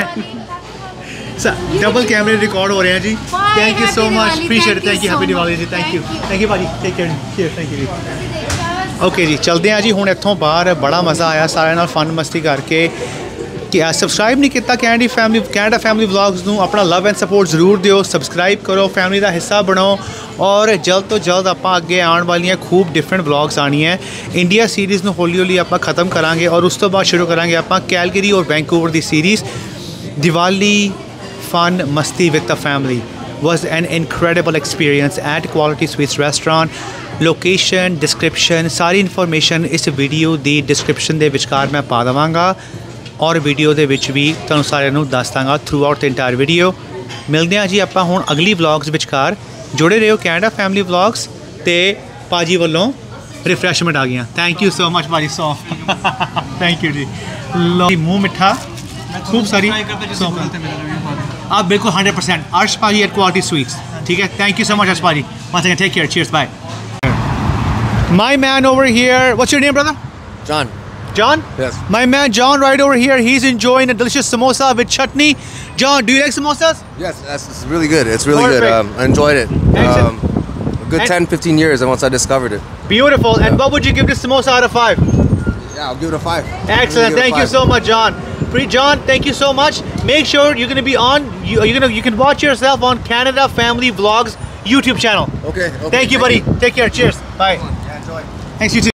Double ਕੈਮਰੇ ਰਿਕਾਰਡ ਹੋ ਰਹੇ हैं जी। Thank you so much, appreciate it। Thank you, happy Diwali जी। थैंक यू भाजी, take care. Cheers. Thank you जी। ਓਕੇ ਜੀ ਚਲਦੇ ਹਾਂ ਜੀ ਹੁਣ ਇੱਥੋਂ ਬਾਹਰ। ਬੜਾ ਮਜ਼ਾ ਆਇਆ ਸਾਰਿਆਂ ਨਾਲ ਫਨ ਮਸਤੀ ਕਰਕੇ। ਕਿ ਸਬਸਕ੍ਰਾਈਬ ਨਹੀਂ ਕੀਤਾ ਕੈਨੇਡਾ ਫੈਮਿਲੀ ਵਲੌਗਸ ਨੂੰ, ਆਪਣਾ ਲਵ ਐਂਡ ਸਪੋਰਟ ਜ਼ਰੂਰ ਦਿਓ। ਸਬਸਕ੍ਰਾਈਬ ਕਰੋ, ਫੈਮਿਲੀ ਦਾ ਹਿੱਸਾ ਬਣੋ ਔਰ ਜਲਦ ਤੋਂ ਜਲਦ ਆਪਾਂ ਅੱਗੇ ਆਉਣ ਵਾਲੀਆਂ ਖੂਬ ਡਿਫਰੈਂਟ ਵਲੌਗਸ ਆਉਣੀਆਂ। ਇੰਡੀਆ ਸੀਰੀਜ਼ ਨੂੰ ਹੌਲੀ ਹੌਲੀ ਆਪਾਂ ਖਤਮ ਕਰਾਂਗੇ ਔਰ ਉਸ ਤੋਂ ਬਾਅਦ ਸ਼ੁਰੂ ਕਰਾਂਗੇ ਆਪਾਂ ਕੈਲਗਰੀ ਔਰ ਵੈਂਕੂਵਰ ਦੀ series. Diwali fun masti with the family was an incredible experience at Quality Sweets restaurant. Location, description, ਸਾਰੀ ਇਨਫੋਰਮੇਸ਼ਨ ਇਸ ਵੀਡੀਓ ਦੀ ਡਿਸਕ੍ਰਿਪਸ਼ਨ ਦੇ ਵਿਚਕਾਰ ਮੈਂ ਪਾ ਦੇਵਾਂਗਾ ਔਰ ਵੀਡੀਓ ਦੇ ਵਿੱਚ ਵੀ ਤੁਹਾਨੂੰ ਸਾਰਿਆਂ ਨੂੰ ਦੱਸ ਦਾਂਗਾ throughout the entire video. ਮਿਲਦੇ ਹਾਂ ਜੀ ਆਪਾਂ ਹੁਣ ਅਗਲੀ ਵਲੌਗਸ ਵਿਚਕਾਰ। ਜੁੜੇ ਰਹੋ ਕੈਨੇਡਾ ਫੈਮਿਲੀ ਵਲੌਗਸ ਤੇ ਭਾਜੀ ਵੱਲੋਂ ਰਿਫਰੈਸ਼ਮੈਂਟ ਆ ਗਈਆਂ। ਥੈਂਕ ਯੂ ਸੋ ਮਚ ਭਾਜੀ। ਸੌਫਟ ਥੈਂਕ ਯੂ ਜੀ। ਲੋ ਮੂੰਹ ਮਿੱਠਾ खूब सारी आप बिल्कुल 100%। अर्श पाजी एट क्वालिटी स्वीट्स। ठीक है, थैंक यू सो मच अर्श पाजी। once again take care, cheers, bye. My man over here, what's your name brother?
John.
John?
Yes.
My man John right over here, he's enjoying a delicious samosa with chutney. John, do you like samosas?
Yes, it's really good. It's really good. I enjoyed it. A good 10-15 years once I discovered it.
Beautiful. Yeah. And what would you give this samosa out of 5?
Yeah, I'll give it a 5.
Excellent. Thank you so much, John. John, thank you so much. Make sure you're going to be on. You can watch yourself on Canada Family Vlogs YouTube channel.
Okay.
Thank you, buddy. Take care. Cheers. Bye.
Yeah, enjoy.
Thanks, you too.